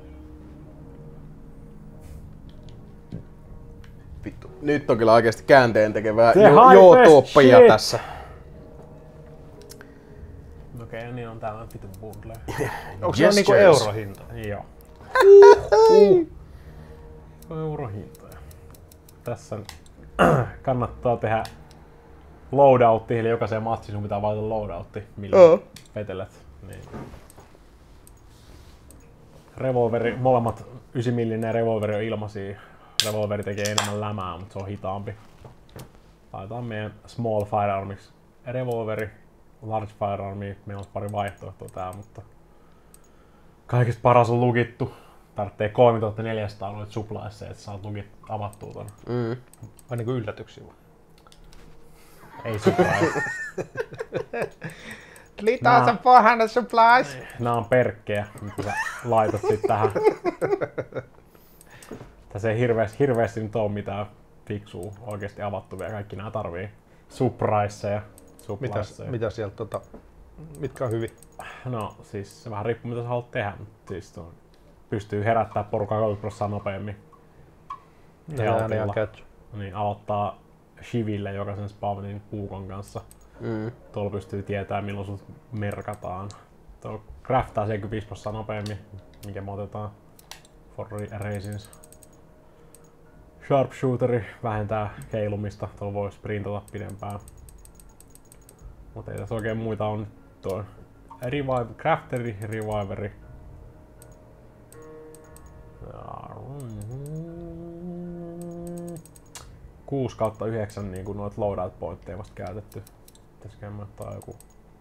Vittu. Nyt on kyllä oikeesti käänteen tekevää YouTubea tässä. Okei, niin on täällä vitun bundle. Onko se niinku eurohinta? Joo. Eurohintoja. Tässä kannattaa tehdä loadoutti, eli jokaiseen matsiin sun pitää valita loadoutti, millä vetelet. Niin. Revolveri, molemmat 9mm revolveri on ilmaisia. Revolveri tekee enemmän lämää, mutta se on hitaampi. Laitetaan meidän small firearmiksi revolveri, large firearmi. Meillä on pari vaihtoehtoa täällä, mutta kaikista paras on lukittu. Tarvitsee 3400 noita suplaissa, että saat lukit avattua ton. Vai niinku yllätyksiä? Ei suplaissa. Litaa sen 400 supplies. Nää on perkkejä, mitä sä laitat sit tähän. Tässä ei hirveästi nyt oo mitään fiksua oikeesti avattuvia. Kaikki nää tarvii surpriseja. Mitä sieltä mitkä on hyvin? No siis se vähän riippuu mitä sä haluat tehdä, mutta siis pystyy herättää porukkaa 30% nopeammin. Niin aloittaa shiville jokaisen spawnin puukon kanssa. Tuolla pystyy tietämään milloin sut merkataan. Tuolla craftaa 75% nopeammin, mikä me otetaan for reasons. Sharpshooteri vähentää heilumista, tuolla voi sprintata pidempään. Mutta ei tässä oikein muita on tuo crafteri, reviveri. 6/9 niin noita loadout pointteja vasta käytetty. Pitäisikö mä ottaa joku...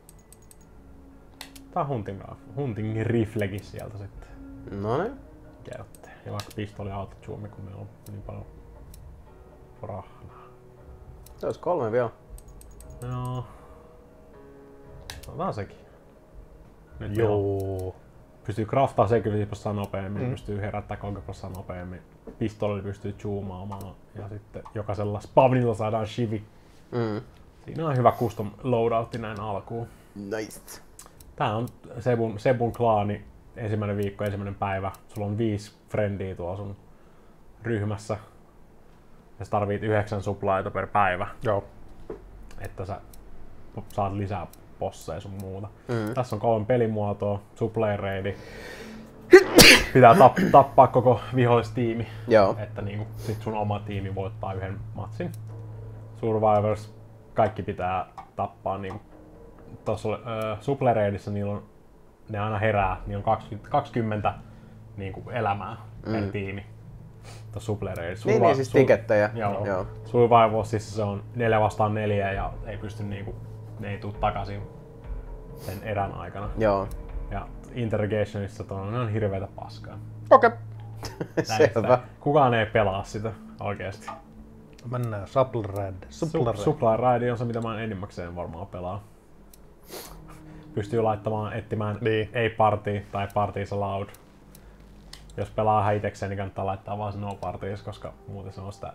Tää on hunting riflekin sieltä sitten. Noniin. Käytte. Ja vaikka pistoli autozoom, kun meillä on niin paljon rahnaa. Se olisi 3 vielä. Joo. Otetaan sekin. Nyt joo. Pystyy craftaa 75% nopeammin, pystyy herättää 30% nopeammin. Pistolilla pystyy zoomaamaan ja sitten jokaisella spawnilla saadaan shivi. Siinä on hyvä custom loadoutti näin alkuun. Nice. Tää on Sebun klaani, ensimmäinen viikko, ensimmäinen päivä. Sulla on 5 friendiä tuolla sun ryhmässä. Ja sä tarvit 9 suplaita per päivä. Joo. Että sä saat lisää bosseja sun muuta. Tässä on 3 pelimuotoa, supply-raidi. Pitää tappaa koko vihollistiimi, että niinku sit sun oma tiimi voittaa yhden matsin. Survivors, kaikki pitää tappaa niinku. Tuossa supply-raidissä ne aina herää, niillä on 20 niinku elämää per tiimi. Tuossa supply-raidissä. Niin siis tikettejä. Joo. Survivalsissa se on 4 vastaan 4 ja ei pysty niinku, ne ei tuu takaisin sen erän aikana. Joo. Ja Interrogationissa ne on hirveetä paskaa. Okei. Selvä. Kukaan ei pelaa sitä oikeesti. Mennään Supply Raid on se mitä mä enimmäkseen varmaan pelaa. Pystyy laittamaan, etsimään ei party tai parties allowed. Jos pelaa itekseen, niin kannattaa laittaa vaan se no parties, koska muuten se on sitä...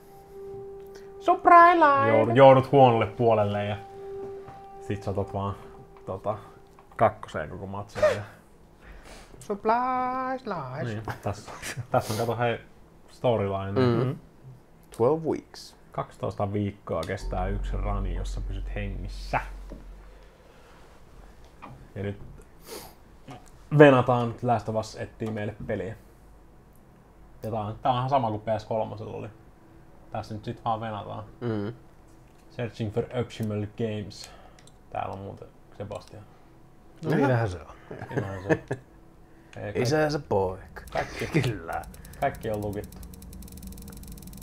Joudut huonolle puolelle ja sit sä otat vaan kakkoseen koko matsin. Supplies. Niin, tässä on kato hei storyline. 12 weeks. 12 viikkoa kestää yksi rani, jossa pysyt hengissä. Ja nyt venataan Last of Us etsii meille peliä. Ja tää on ihan sama kuin PS3 oli. Tässä nyt sit vaan venataan. Searching for optional games. Täällä on muuten Sebastian. No niinhän se on. Isänsä poika. Kaikki on lukittu.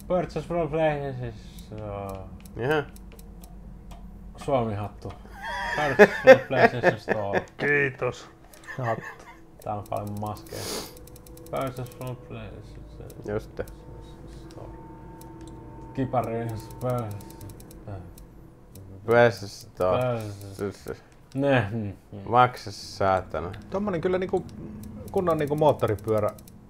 Purchase from places. Jaha. Suomi-hattu. Purchase from PlayStation Store. Kiitos. Hattu. Tää on paljon maskeja. Purchase from PlayStation Just. Store. Kipari. Maksa saatana. Tommonen kyllä niinku kunnon niinku moottoripyörä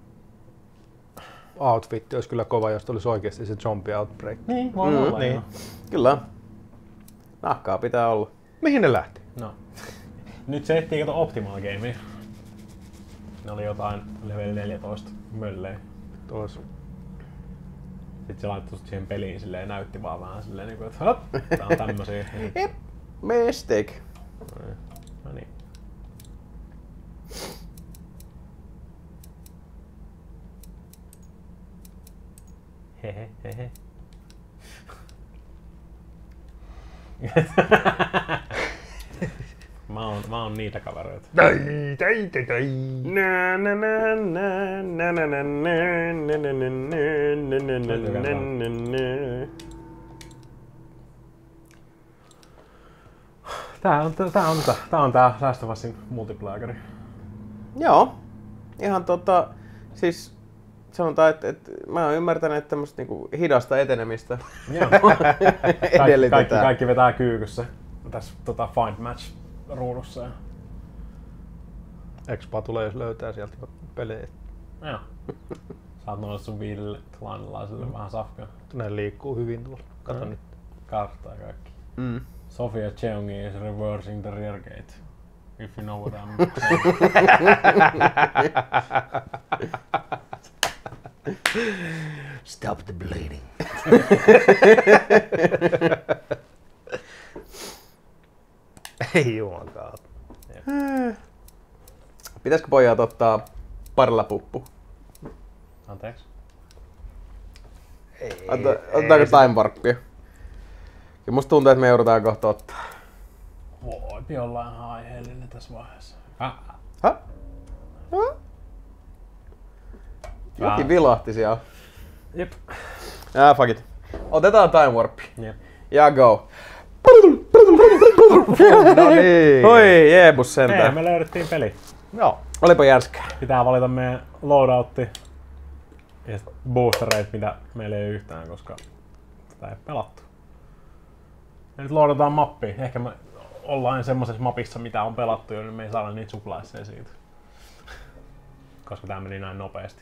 outfit olisi kyllä kova, jos olisi oikeasti se zombie outbreak. Niin, voi olla. Niin. Kyllä. Nahkaa pitää olla. Mihin ne lähti? No. Nyt se etsii kato Optimal Gamea. Ne oli jotain level 14 möllejä. Tuossa. Sitten se laittoi siihen peliin silleen ja näytti vaan vähän silleen niinku, että hop, tää on tämmösiä. Mistake. No niin. Hehe, hehe. Mä oon niitä kavereita. Tai. Tää on tää Last of Usin multiplayeri. Joo. Ihan siis sanotaan, että mä oon ymmärtänyt, että tämmöstä niinku hidasta etenemistä edellytetään. Kaikki vetää kyykyssä tässä Find Match ruudussa. Expa tulee, jos löytää sieltä pelejä. Joo. Saat noille sun 5 lainalaisille vähän safkaa. Ne liikkuu hyvin tuolla. Kato nyt. Karttaa kaikki. Sofia Cheongi is reversing the rear gate. If you know what I'm saying. Stop the bleeding. Ei jumakaan. Pitäisikö pojat ottaa parlapuppu? Anteeksi? Otetaanko time warppia? Ja musta tuntuu, että me joudutaan kohta ottaa. Voipi olla ihan aiheellinen tässä vaiheessa. Jokin vilahti siellä. Jep. Fuck it. Otetaan time warppi. Jep. Ja go. No niin. Oi jeebus sentään. Hei, me löydettiin peli. Joo. Olipa jänskää. Pitää valita meidän loadoutti ja boostereit, mitä meillä ei ole yhtään, koska sitä ei pelattu. Ja nyt loadataan mappia. Ehkä me ollaan semmosessa mapissa, mitä on pelattu jo, niin me ei saada niitä suplaisseja siitä. Koska tää meni näin nopeasti.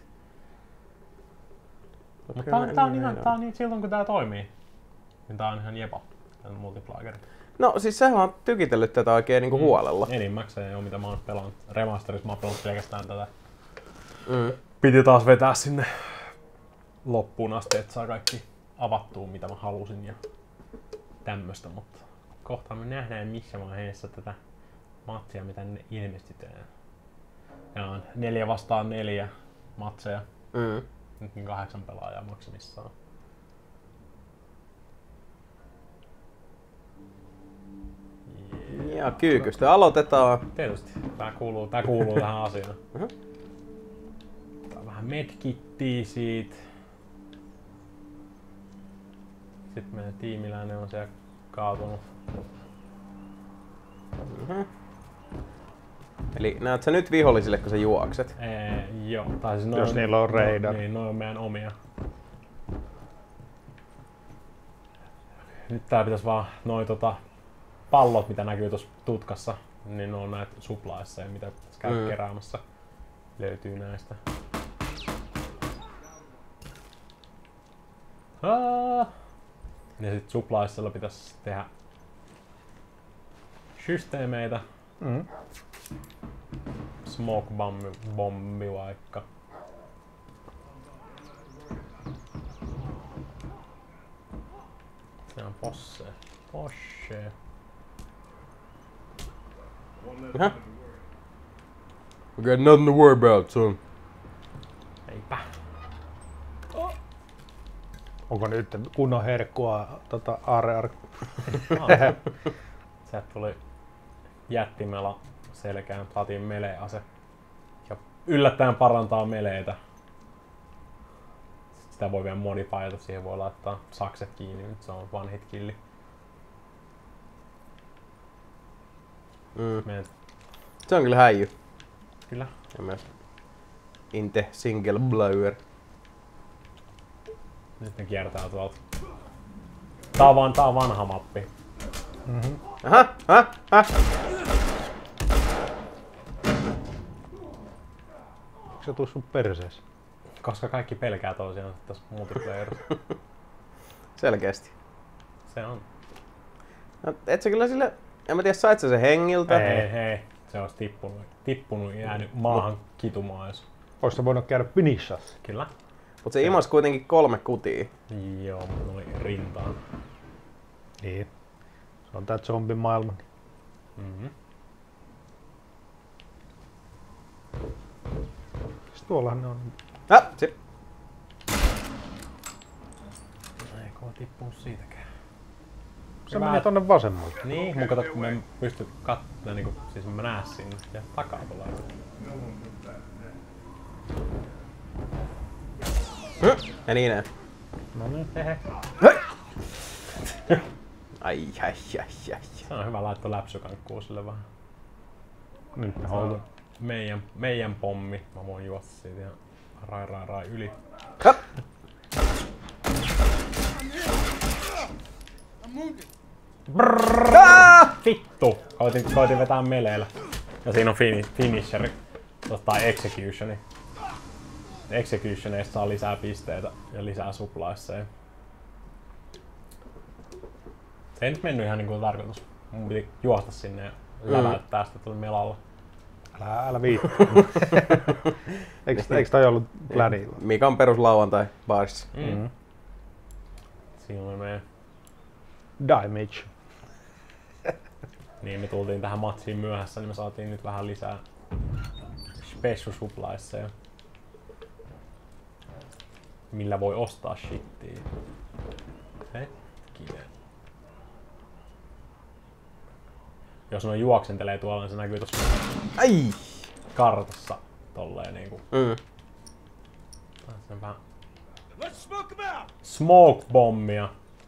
Mutta tää on niin silloin kun tää toimii. Niin tää on ihan jepa. Tän multiplayeri. No siis sehän on tykitellyt tätä oikein niinku huolella. Enimmäkseen ei oo mitä mä oon pelannut. Remasterissa mä oon pelannut pelkästään tätä. Piti taas vetää sinne loppuun asti, että saa kaikki avattua mitä mä halusin ja tämmöstä, mutta kohta me nähdään missä vaiheessa tätä matsia mitä ne ilmestytään. Ja on 4 vastaan 4 matseja. Nytkin 8 pelaajaa maksimissaan. Ja kyykystä aloitetaan. Tietysti. Tää kuuluu tähän asiaan. Tää vähän medkittiä siitä. Sitten meidän tiimiläinen on siellä kaatunut. Eli näet sä nyt vihollisille, kun sä juokset? Joo. Tai siis jos niillä on radar. Niin, noi on meidän omia. Nyt tää pitäis vaan noi pallot, mitä näkyy tuossa tutkassa, niin ne on näitä suplaissa ja mitä käy keräämässä. Löytyy näistä. Ja sit suplaissilla pitäisi tehdä systeemeitä. Smoke bombi vaikka. Se on posse. We got nothing to worry about, son. Eipä. Onko nyt kunnon herkkua AR? Sieltä tuli jättimela selkään, saatiin melee-ase. Ja yllättäen parantaa meleitä. sitä voi vielä modifioida, siihen voi laittaa sakset kiinni, nyt se on one hit killi. Se on kyllä häijy. Kyllä. Ja myös Inte single blower. Nyt ne kiertää tuolta. Tää on vanha mappi. Aha. Onko se tuu sun perseessä? Koska kaikki pelkää toisiaan tässä multiplayerissa. Selkeästi. Se on. No, et sä kyllä sille... En mä tiedä, sait sä sen hengiltä? Ei. Se olisi tippunut ja jäänyt maahan kitumaan jos. Ois sä voinut käydä finishassa? Kyllä. Mut se imas kuitenkin 3 kutia. Joo, mulla oli rintaan. Niin. Se on tää zombimaailma. Siis tuollahan ne on. Se. Eikö ole tippunut siitäkään. Se menee tonne vasemmalle. Niin, mun kato kun mä en pysty katsomaan, niinku, siis mä näen sinne ja takaa tulee. Ja niin näin. No niin, hehe. Ai. Se on hyvä laittaa läpsykankkuun sille vähän. Nyt ne hoituu. Meidän pommi. Mä voin juosta siitä ihan rai yli. Vittu! Koitin vetää meleellä. Ja siinä on finisheri. Tai executioni. Executioneista saa lisää pisteitä ja lisää suppliesseja. Se ei nyt mennyt ihan niin kuin tarkoitus. Mun piti juosta sinne ja läväyttää sitä tuolla melalla. Älä viittaa. Eikö toi ollut planilla? Mikan perus lauantai baarissa. Siinä oli meidän... Damage. Niin, me tultiin tähän matsiin myöhässä, niin me saatiin nyt vähän lisää special suppliesseja. Millä voi ostaa shittiä. Hetkinen. Jos ne juoksentelee tuolla, niin se näkyy tossa kartassa tolleen niinku. Se on vähän smoke-bombia.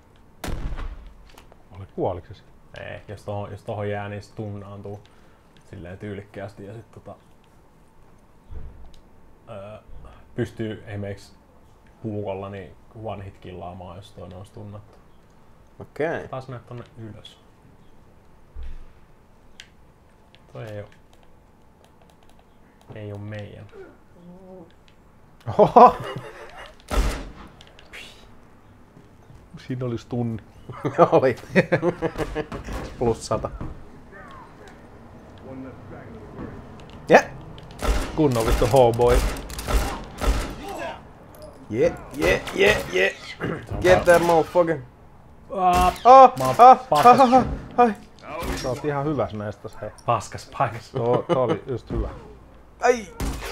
Kuoliko se? Ei, jos tohon jää, niin se tunnaantuu silleen tyylikkäästi ja sit pystyy esimerkiksi puukolla niin one hit killaamaan, jos toinen olisi tunnattu. Okei. Taas mennä tonne ylös. Toi ei oo meidän. Oho! Siinä olisi tunni. Oli. Plus 100. Kunnon vittu hoboy. Yeah. Get that motherfucker. Sä oot ihan hyväs näistä, hei. Paskas paikas. Tuo oli just hyvä. Ai!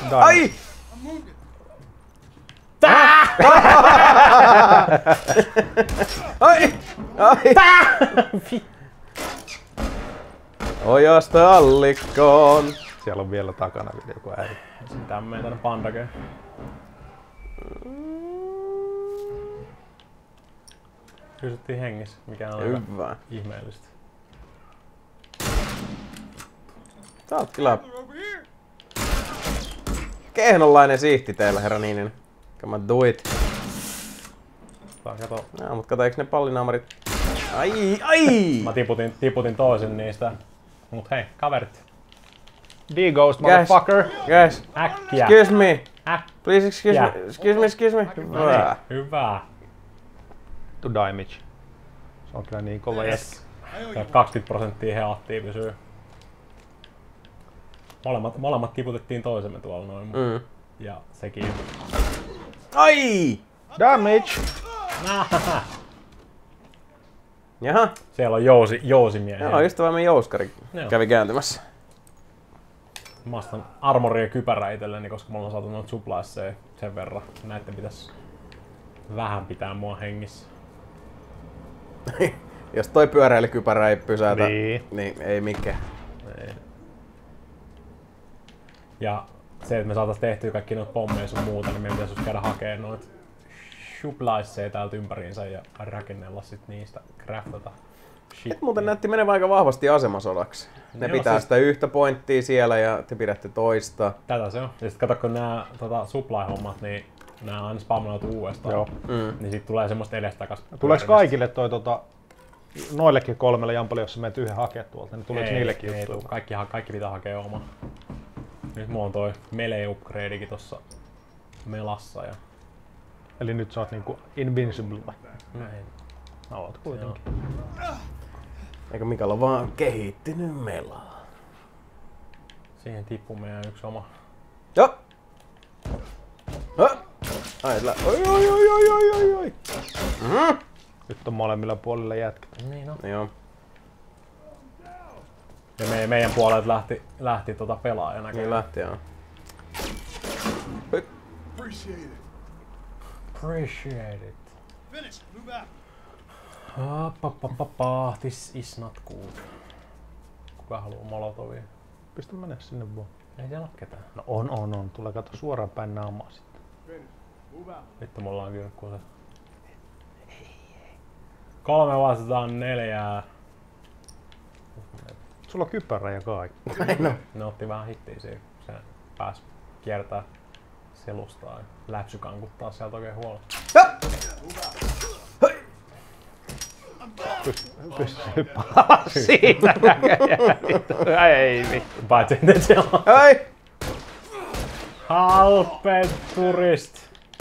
Ojasta allikkoon. Siellä on vielä takana joku äijä. Sitä on meidän tänne pandakeen. Pysyttiin hengissä, mikä on hyvä. Ihmeellistä. Sä oot kyllä kehnonlainen siihti teillä, herra Niininen. Come on, do it. Kato. No, mut kato, eiks ne pallinaamarit... Ai! Mä tiputin toisen niistä. Mut hei, kaverit. D-Ghost, motherfucker! Guys! Äkkiä! Excuse me! Please, excuse me! Hyvä! To damage. Se on kyllä niin kova jätkä. 20% heattia pysyy. Molemmat tiputettiin toisemme tuolla noin. Ja sekin. Ai! Damage! Jaha. Siellä on jousimiehiä. Joo, ystävämme Jouskari kävi kääntymässä. Mä ostan armoria ja kypärää itselleni, koska mulla on saatu noita suppliesseja sen verran. Näitten pitäis vähän pitää mua hengissä. Jos toi pyöräilykypärä ei pysäytä, niin ei mikään. Ei. Ja se, että me saatais tehtyä kaikki noita pommeja sun muuta, niin meidän pitäis käydä hakee noita suppliesseja täältä ympäriinsä ja rakennella sit niistä, craftata shit. Muuten näytti menevän aika vahvasti asemasodaksi. Ne pitää sitä yhtä pointtia siellä ja te pidätte toista. Tätä se on. Ja sit kato, kun nää supply-hommat, niin nää aina spamnoitu uudestaan. Joo. Niin sit tulee semmoista edestakas. Tuleeko kaikille toi noillekin 3 jampali, jos sä menet yhden hakea tuolta, niin tuleeko niillekin juttuja? Kaikki pitää hakea oma. Nyt mulla on toi melee-upgradekin tossa melassa. Ja... Eli nyt sä oot niinku invincible. Näin. No oot kuitenkin. Eikö Mikalla vaan kehittynyt melaa? Siihen tippuu meidän yksi oma. Joo! Oi. Nyt on molemmilla puolilla jätkät. Niin on. Joo. Ja meidän puolelta lähti pelaaja näköjään. Niin lähti, joo. Appreciate it. Finish. Move out. This is not good. Kuka haluaa molotovia? Pistä mene sinne vaan. Ei siellä ole ketään. No on. Tulee kato suoraan päin naamaa sitten. Vittu mulla on kyllä se. 3 vastaan 4. Sulla on kypärä ja kaikki. Ne otti vähän hittiä siinä. Se pääsi kiertää selustaa ja läpsykankuttaa sieltä oikein huolella. Pysty hyppää siitä näköjään. Ei vittu. Paitsi että siellä on. Hei! Halpenturist.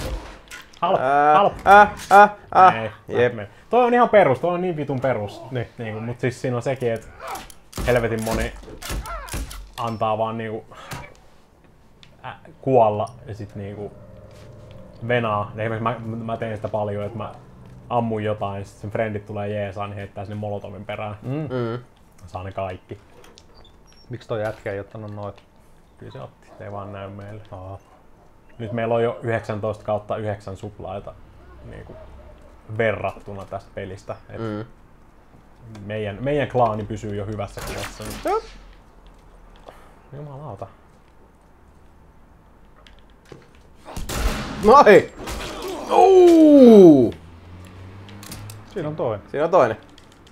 Jep. Toi on ihan perus, toi on niin vitun perus. Niin, mut siis siinä on sekin, että helvetin moni antaa vaan niinku kuolla ja sit niinku venaa. Esimerkiksi mä teen sitä paljon, että mä ammun jotain ja sit sen friendit tulee jeesaan, niin heittää sinne molotovin perään. Saa ne kaikki. Miksi toi jätkä ei ottanut noita? Kyllä se otti, se ei vaan näy meille. Nyt meillä on jo 19/9 suplaita niinku verrattuna tästä pelistä. Meidän klaani pysyy jo hyvässä kuvassa. Jumalauta. Noi! Siinä on toinen. Siinä on toinen.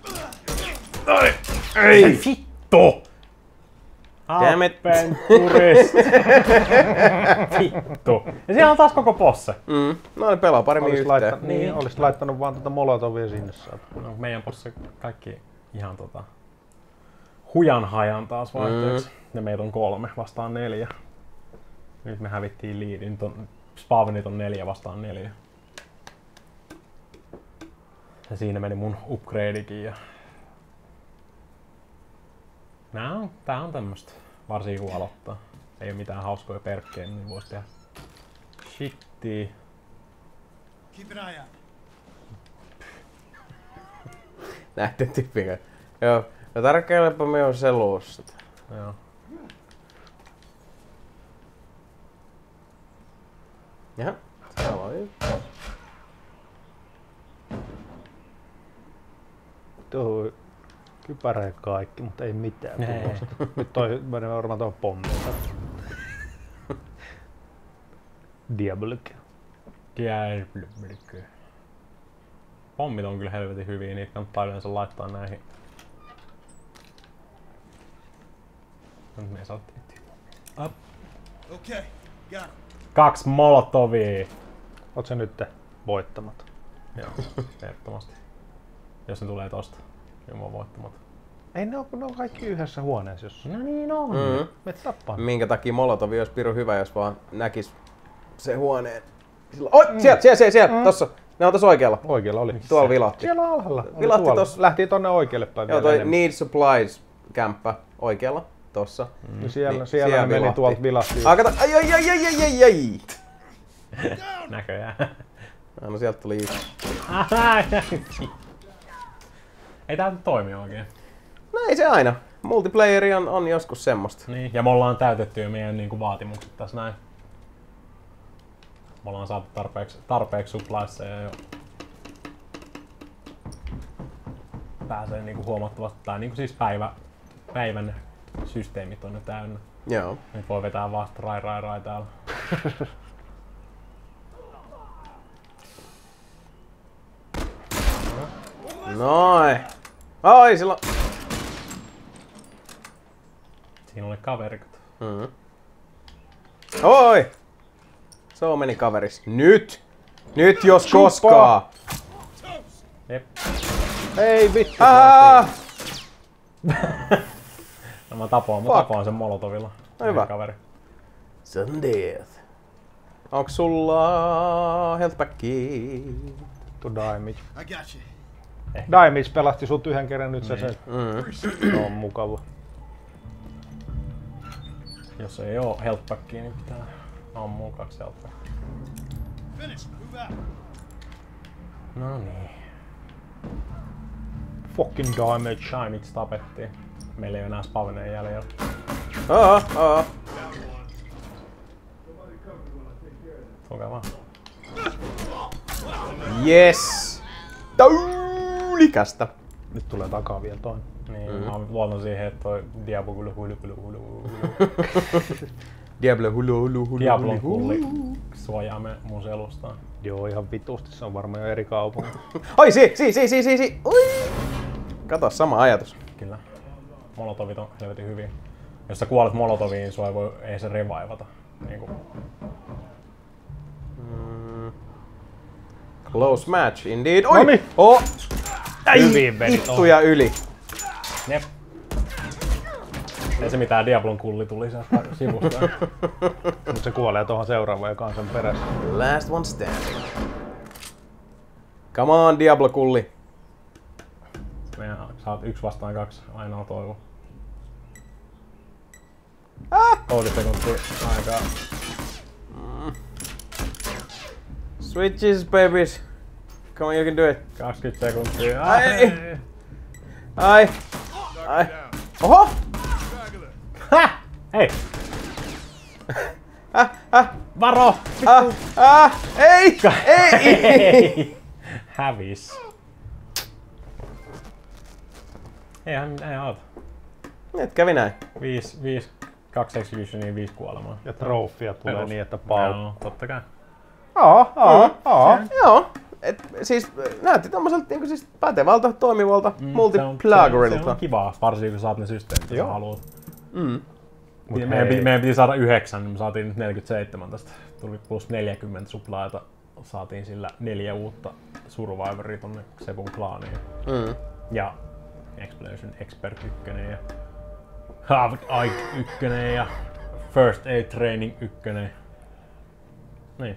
Ei vittu! Damn it. Halpenturist. Vittu. Ja siellä on taas koko posse. No ne pelaa paremmin yhteen. Niin, olisit laittanut vaan molotovia sinne saada. No, meidän posse kaikki ihan hujan hajan taas vaihteeksi. Ja meitä on 3 vastaan 4. Nyt me hävittiin liidin. Nyt on spawnit on 4 vastaan 4. Ja siinä meni mun upgradekin. Ja... Tää on tämmöstä. Varsinkin kun aloittaa. Ei oo mitään hauskoja perkkejä, niin vois tehdä shittiä. Keep an eye out. Näitten tyyppiä. Joo. No tarkkailepa me on selussa. Joo. Jaha. Täällä on yksi. Tuo kypärä ja kaikki, mutta ei mitään. Nyt toi menee varmaan tuohon pommiin. Diabolic. Pommit on kyllä helvetin hyviä, niitä kannattaa yleensä laittaa näihin. Nyt me saatiin up. Okay, got him. 2 molotovia. Oot sä nyt voittamat? Joo, ehdottomasti. Jos ne tulee tosta, niin mä oon voittamat. Ei ne on kaikki yhdessä huoneessa, jos... No niin on. Me tappaa. Minkä takia Molotovi olisi pirun hyvä, jos vaan näkis se huoneen. Oi! Siellä! Tossa! Ne on tossa oikealla. Oikealla oli. Tuolla vilahti. Siellä alhaalla. Vilahti tossa. Lähti tonne oikealle päin. Joo, toi Need Supplies kämppä oikealla. Tossa. Siellä ne meni tuolta vilahti. Kato! Ai! Näköjään. No sieltä tuli yksi. Ei tää nyt toimi oikein. No ei se aina. Multiplayeri on joskus semmoista. Niin, ja me ollaan täytetty jo meidän niinku vaatimukset tässä näin. Me ollaan saatu tarpeeksi suppliesseja jo. Pääsee niinku huomattavasti, tai niinku siis päivän systeemit on jo täynnä. Joo. Nyt voi vetää vasta rai täällä. Noin. Ai, silloin... Siinä oli kaverikot. Oi! So many kaveris. Nyt! Nyt jos koskaan! Jep. Ei vittu. No mä tapoin sen molotovilla. Hyvä. Kaveri. Sudden death. Onks sulla healthpackia? To damage. I got you. Damage pelasti sut yhden kerran, nyt se se on mukava. Jos ei oo healthpackia, niin pitää ammua 2 healthpackia. No niin. Fucking damage. Damage tapettiin. Meillä ei oo enää spavneja jäljellä. Tulkaa vaan. Yes! Taulikästä. Nyt tulee takaa vielä toinen. Niin, mä luotan siihen, että toi Diablo Diablon kulli suojaa mun selustaan. Joo, ihan vitusti, se on varmaan jo eri kaupunki. Oi, si! Ui! Kato, sama ajatus. Kyllä. Molotovit on helvetin hyviä. Jos sä kuolet molotoviin, niin sua ei se revaivata. Niinku. Close match, indeed. Oi! Noniin. Oh! Hyvin vedit. Vittuja yli. Jep. Ei se mitään, Diablon kulli tuli sieltä sivusta. Mut se kuolee tuohon seuraavaan, joka on sen perässä. Last one standing. Come on, Diablo kulli. Sä oot 1 vastaan 2, ainoa toivo. 30 sekuntia aikaa. Switches, babies. Come on, you can do it. 20 sekuntia. Ai. Oho! Hei! Varo! Ei! Ei! Hävis. Ei auta. Nyt kävi näin. 2 executionia, 5 kuolemaa. Ja trofia tulee niin, että pau. Joo, totta kai. Joo. Siis näytti tommoselta niinku siis pätevältä, toimivalta multiplagerilta. Se on kivaa, varsinkin kun saat ne systeemit, mitä haluat. Meidän Meidän piti saada 9, niin me saatiin nyt 47 tästä. Tuli plus 40 suplaita. Saatiin sillä 4 uutta Survivoria tonne Sebun klaaniin. Ja Explosion Expert 1 ja Havoc Ike 1 ja First Aid Training 1. Niin.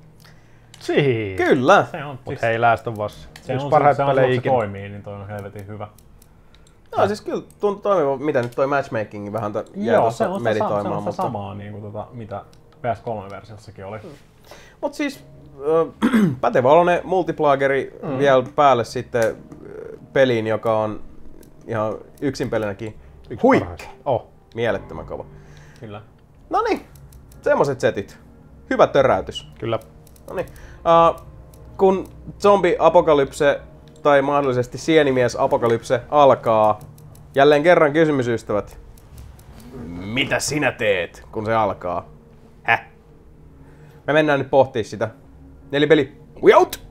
Kyllä. Se on, Mut hei, Last of Us. Se on parhaita pelejä se ikinä. toimii, niin toi on helvetin hyvä. No siis kyllä tuntuu toimiva, mitä nyt toi matchmaking vähän jää tuossa meditoimaan. Se on samaa niin kuin mitä PS3-versiossakin oli. Mut siis pätevä oloinen multiplageri vielä päälle sitten peliin, joka on ihan yksin pelinäkin huikea. Mielettömän kova. Kyllä. Noniin, semmoset setit. Hyvä töräytys. Kyllä. Noniin. Kun zombi-apokalypse tai mahdollisesti sienimies-apokalypse alkaa, jälleen kerran kysymys, ystävät. Mitä sinä teet, kun se alkaa? Me mennään nyt pohtimaan sitä. Nelipeli, we out!